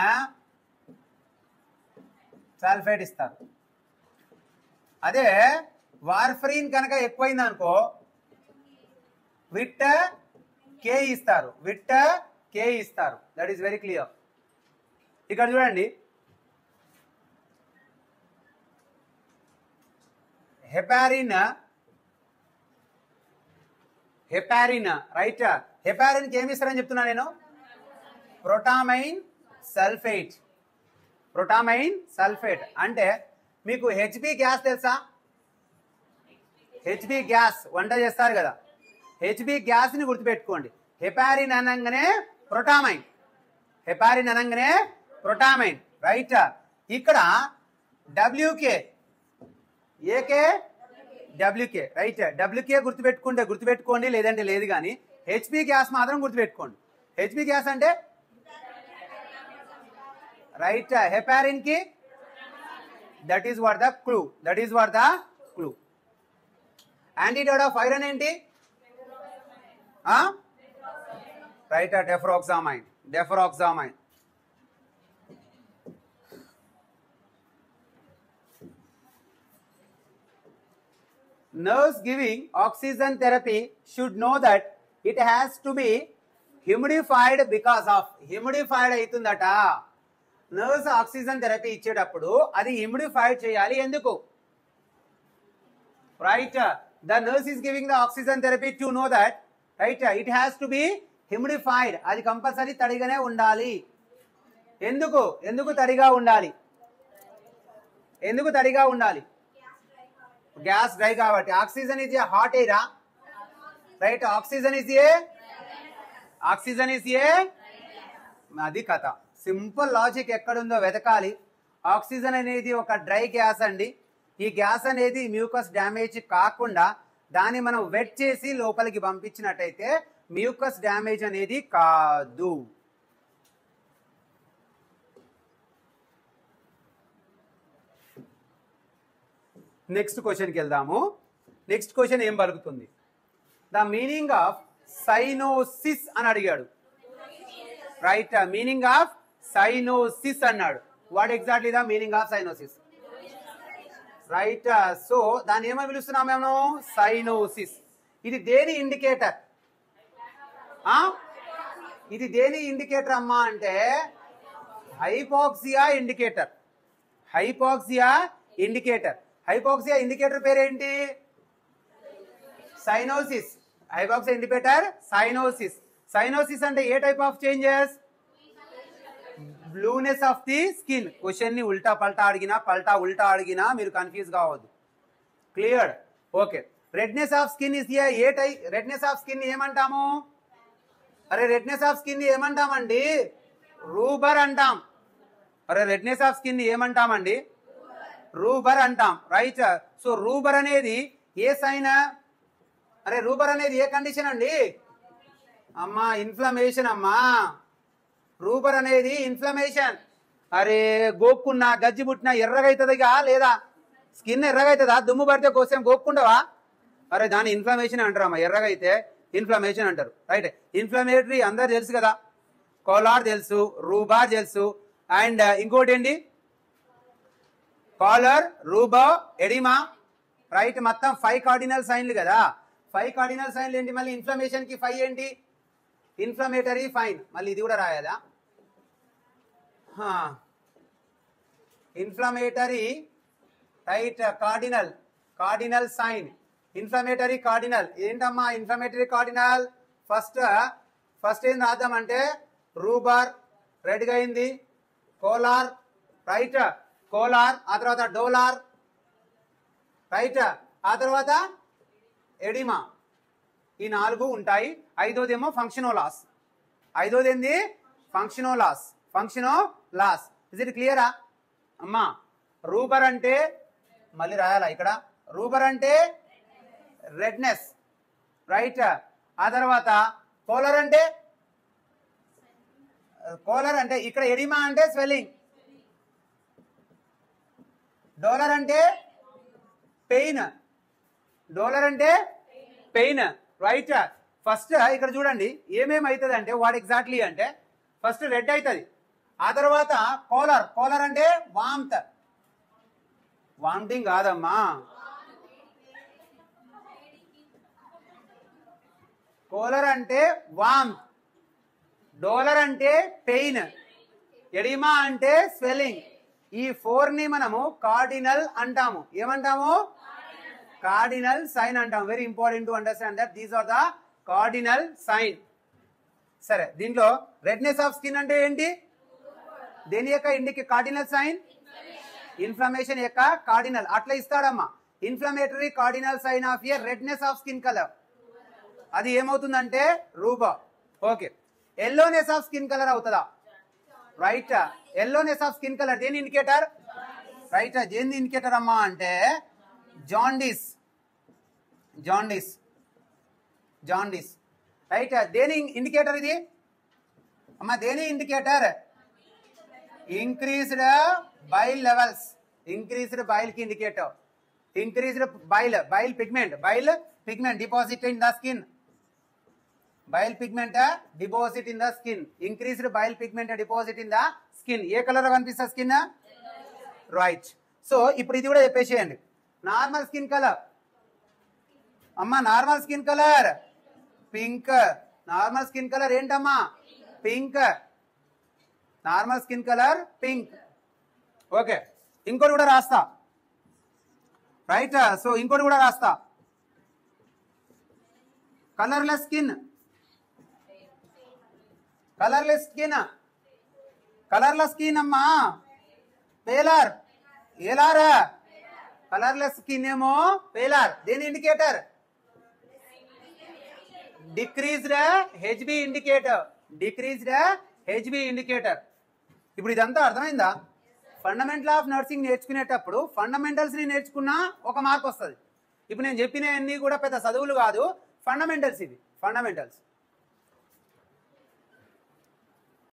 సల్ఫేట్ ఇస్తారు. అదే వార్ఫరిన్ కనుక ఎక్కువైంది అనుకో విట్ కే ఇస్తారు, విట్ కే ఇస్తారు. That is very clear. ఇక్కడ చూడండి, హెపారిన్, హెపారిన్ రైట్. హెపారిన్ కి ఏమి ఇస్తారని చెప్తున్నా నేను? Protamine sulphate, protamine sulphate. అంటే మీకు హెచ్పి గ్యాస్ తెలుసా? హెచ్పి గ్యాస్ వంట చేస్తారు కదా, హెచ్పి గ్యాస్ ని గుర్తుపెట్టుకోండి. హెపారిన్ అనగానే ప్రోటామైన్, హెపారిన్ అనగానే ప్రోటామైన్, రైట్. ఇక్కడ W K, A K W K, right. W K గుర్తుపెట్టుకుంటే గుర్తుపెట్టుకోండి, లేదంటే లేదు. కానీ హెచ్పి గ్యాస్ మాత్రం గుర్తుపెట్టుకోండి. హెచ్పి గ్యాస్ అంటే రైట్. హెపారిన్ కి that is what the clue, that is what the clue. Antidote of iron ఏంటి? Right. Deferoxamine, deferoxamine. nurse giving oxygen therapy should know that it has to be humidified because of humidified అవుతుందట. Nurse oxygen therapy ఇచ్చేటప్పుడు అది humidified చేయాలి ఎందుకు? Right, the nurse is giving the oxygen therapy to know that right it has to be humidified. అది compulsory తడిగానే ఉండాలి. ఎందుకు ఎందుకు తడిగా ఉండాలి? ఎందుకు తడిగా ఉండాలి? గ్యాస్ డ్రై కాబట్టి. ఆక్సిజన్ ఇస్ ఏ హాట్ ఎయిరా, right? Oxygen is a oxygen is a అది కథ. సింపుల్ లాజిక్ ఎక్కడుందో వెతకాలి. ఆక్సిజన్ అనేది ఒక డ్రై గ్యాస్ అండి. ఈ గ్యాస్ అనేది మ్యూకస్ డ్యామేజ్ కాకుండా దాన్ని మనం వెట్ చేసి లోపలికి పంపించినట్టయితే మ్యూకస్ డ్యామేజ్ అనేది కాదు. నెక్స్ట్ క్వశ్చన్కి వెళ్దాము. నెక్స్ట్ క్వశ్చన్ ఏం పలుకుతుంది? ద మీనింగ్ ఆఫ్ సైనోసిస్ అని అడిగాడు. రైట్, మీనింగ్ ఆఫ్ సైనోసిస్ అన్నాడు. What exactly the meaning of cyanosis? Right, so దాన్ని ఏమని పిలుస్తున్నాం మేము? సైనోసిస్. ఇది దేని ఇండికేటర్? ఇది దేని ఇండికేటర్ అమ్మా అంటే hypoxia indicator. Hypoxia indicator. Hypoxia indicator పేరేంటి? Cyanosis. Hypoxia indicator cyanosis. Cyanosis అంటే ఏ type of changes? Blueness of the skin. Question ని ఉల్టా పల్టా అడిగినా పల్టా ఉల్టా అడిగినా మీరు కన్ఫ్యూజ్ కావద్దు. Clear? Okay. Redness of skin is a tie redness of skin ఏమంటాము? అరే రెడ్నెస్ ఆఫ్ స్కిన్ ఏమంటామండి? రూబర్ అంటాం. అరే రెడ్నెస్ ఆఫ్ స్కిన్ ఏమంటామండి? రూబర్ అంటాం. రైట్, సో రూబర్ అనేది ఏ సైన్? అరే రూబర్ అనేది ఏ కండిషన్ అండి? అమ్మా ఇన్ఫ్లమేషన్ అమ్మా. రూబర్ అనేది ఇన్ఫ్లమేషన్. అరే గోక్కున్నా గజ్జి పుట్టినా ఎర్రగైతుందిగా లేదా? స్కిన్ ఎర్రగైతుందా? దుమ్ము పడితే కోసం గోక్కుండవా? అరే దాని ఇన్ఫ్లమేషన్ అంటారమ్మా. ఎర్రగైతే ఇన్ఫ్లమేషన్ అంటారు. రైట్, ఇన్ఫ్లమేటరీ అందరు తెలుసు కదా. కోలార్ తెలుసు, రూబార్ తెలుసు, అండ్ ఇంకోటి ఏంటి? Calor, rubor, oedema. రైట్, మొత్తం ఫైవ్ కార్డినల్ సైన్లు కదా. ఫైవ్ కార్డినల్ సైన్లు ఏంటి? మళ్ళీ ఇన్ఫ్లమేషన్ కి ఫైవ్ ఏంటి? Inflammatory fine. మళ్ళీ ఇది కూడా రాయాలా? Inflammatory right cardinal cardinal sign. Inflammatory cardinal ఏంటమ్మా? ఇన్ఫ్లమేటరీ కార్డినల్ ఫస్ట్ ఫస్ట్ ఏం రాద్దామంటే రూబార్ రెడ్గా అయింది, కోలార్ రైట్, కోలార్ ఆ తర్వాత డోలార్ రైట్, ఆ తర్వాత ఎడిమా. ఈ నాలుగు ఉంటాయి. ఐదోదేమో ఫంక్షనోలాస్. ఐదోది ఏంది? ఫంక్షనోలాస్. ఫంక్షనోలాస్. ఇస్ ఇట్ క్లియరా అమ్మా? రూబర్ అంటే మళ్ళీ రాయాలా ఇక్కడ? రూబర్ అంటే రెడ్నెస్ రైట్. ఆ తర్వాత కోలర్ అంటే కోలర్ అంటే ఇక్కడ ఎడిమా అంటే స్వెల్లింగ్. డోలర్ అంటే పెయిన్. డోలర్ అంటే పెయిన్ రైట్. ఫస్ట్ ఇక్కడ చూడండి ఏమేమి అవుతుంది అంటే వాట్ ఎగ్జాక్ట్లీ అంటే ఫస్ట్ రెడ్ అవుతుంది. ఆ తర్వాత కోలర్. కోలర్ అంటే వామ్త్. వామిటింగ్ కాదమ్మా. కోలర్ అంటే వామ్త్. డోలర్ అంటే పెయిన్. ఎడిమా అంటే స్వెల్లింగ్. ఈ ఫోర్ ని మనము కార్డినల్ అంటాము. ఏమంటాము? కార్డినల్ సైన్ అంటాం. Very important to understand that these are the cardinal sign. సరే, దీంట్లో రెడ్నెస్ ఆఫ్ స్కిన్ అంటే ఏంటి? దేని యొక్క ఇండికి కార్డినల్ సైన్? ఇన్ఫ్లమేషన్ యొక్క కార్డినల్. అట్లా ఇస్తాడమ్మా. Inflammatory cardinal sign of a redness of skin colour. అది ఏమవుతుందంటే rubor. Okay. Yellowness of skin colour అవుతుందా? Right. Yellowness of skin colour దేని ఇండికేటర్? రైట్. దేని ఇండికేటర్ అమ్మా అంటే జాండీస్. Jaundice jaundice right. దేని ఇండికేటర్ ఇది అమ్మా? దేని indicator? Increased bile levels. Increased bile కి indicator. Increased bile bile pigment bile pigment deposit in the skin. Bile pigment deposit in the skin. Increased bile pigment deposit in the skin. ఏ colour లో కనిపిస్తుంది skin? Right. So ఇప్పుడు ఇది కూడా చెప్పేసేయండి. Normal skin colour అమ్మా normal skin colour pink. Normal skin colour ఏంటమ్మా pink. Normal skin colour pink. Okay, ఇంకోటి కూడా రాస్తా. రైట్, సో ఇంకోటి కూడా రాస్తా. Colourless skin. Colourless skin. Colourless skin అమ్మా పేలర్. ఏలార్. కలర్లెస్ స్కిన్ ఏమో పేలర్. దేని indicator? Decreased Hb indicator. Decreased Hb indicator. ఇప్పుడు ఇదంతా అర్థమైందా? ఫండమెంటల్ ఆఫ్ నర్సింగ్ నేర్చుకునేటప్పుడు ఫండమెంటల్స్ ని నేర్చుకున్నా ఒక మార్క్ వస్తుంది. ఇప్పుడు నేను చెప్పినవన్నీ కూడా పెద్ద చదువులు కాదు, ఫండమెంటల్స్. ఇవి ఫండమెంటల్స్.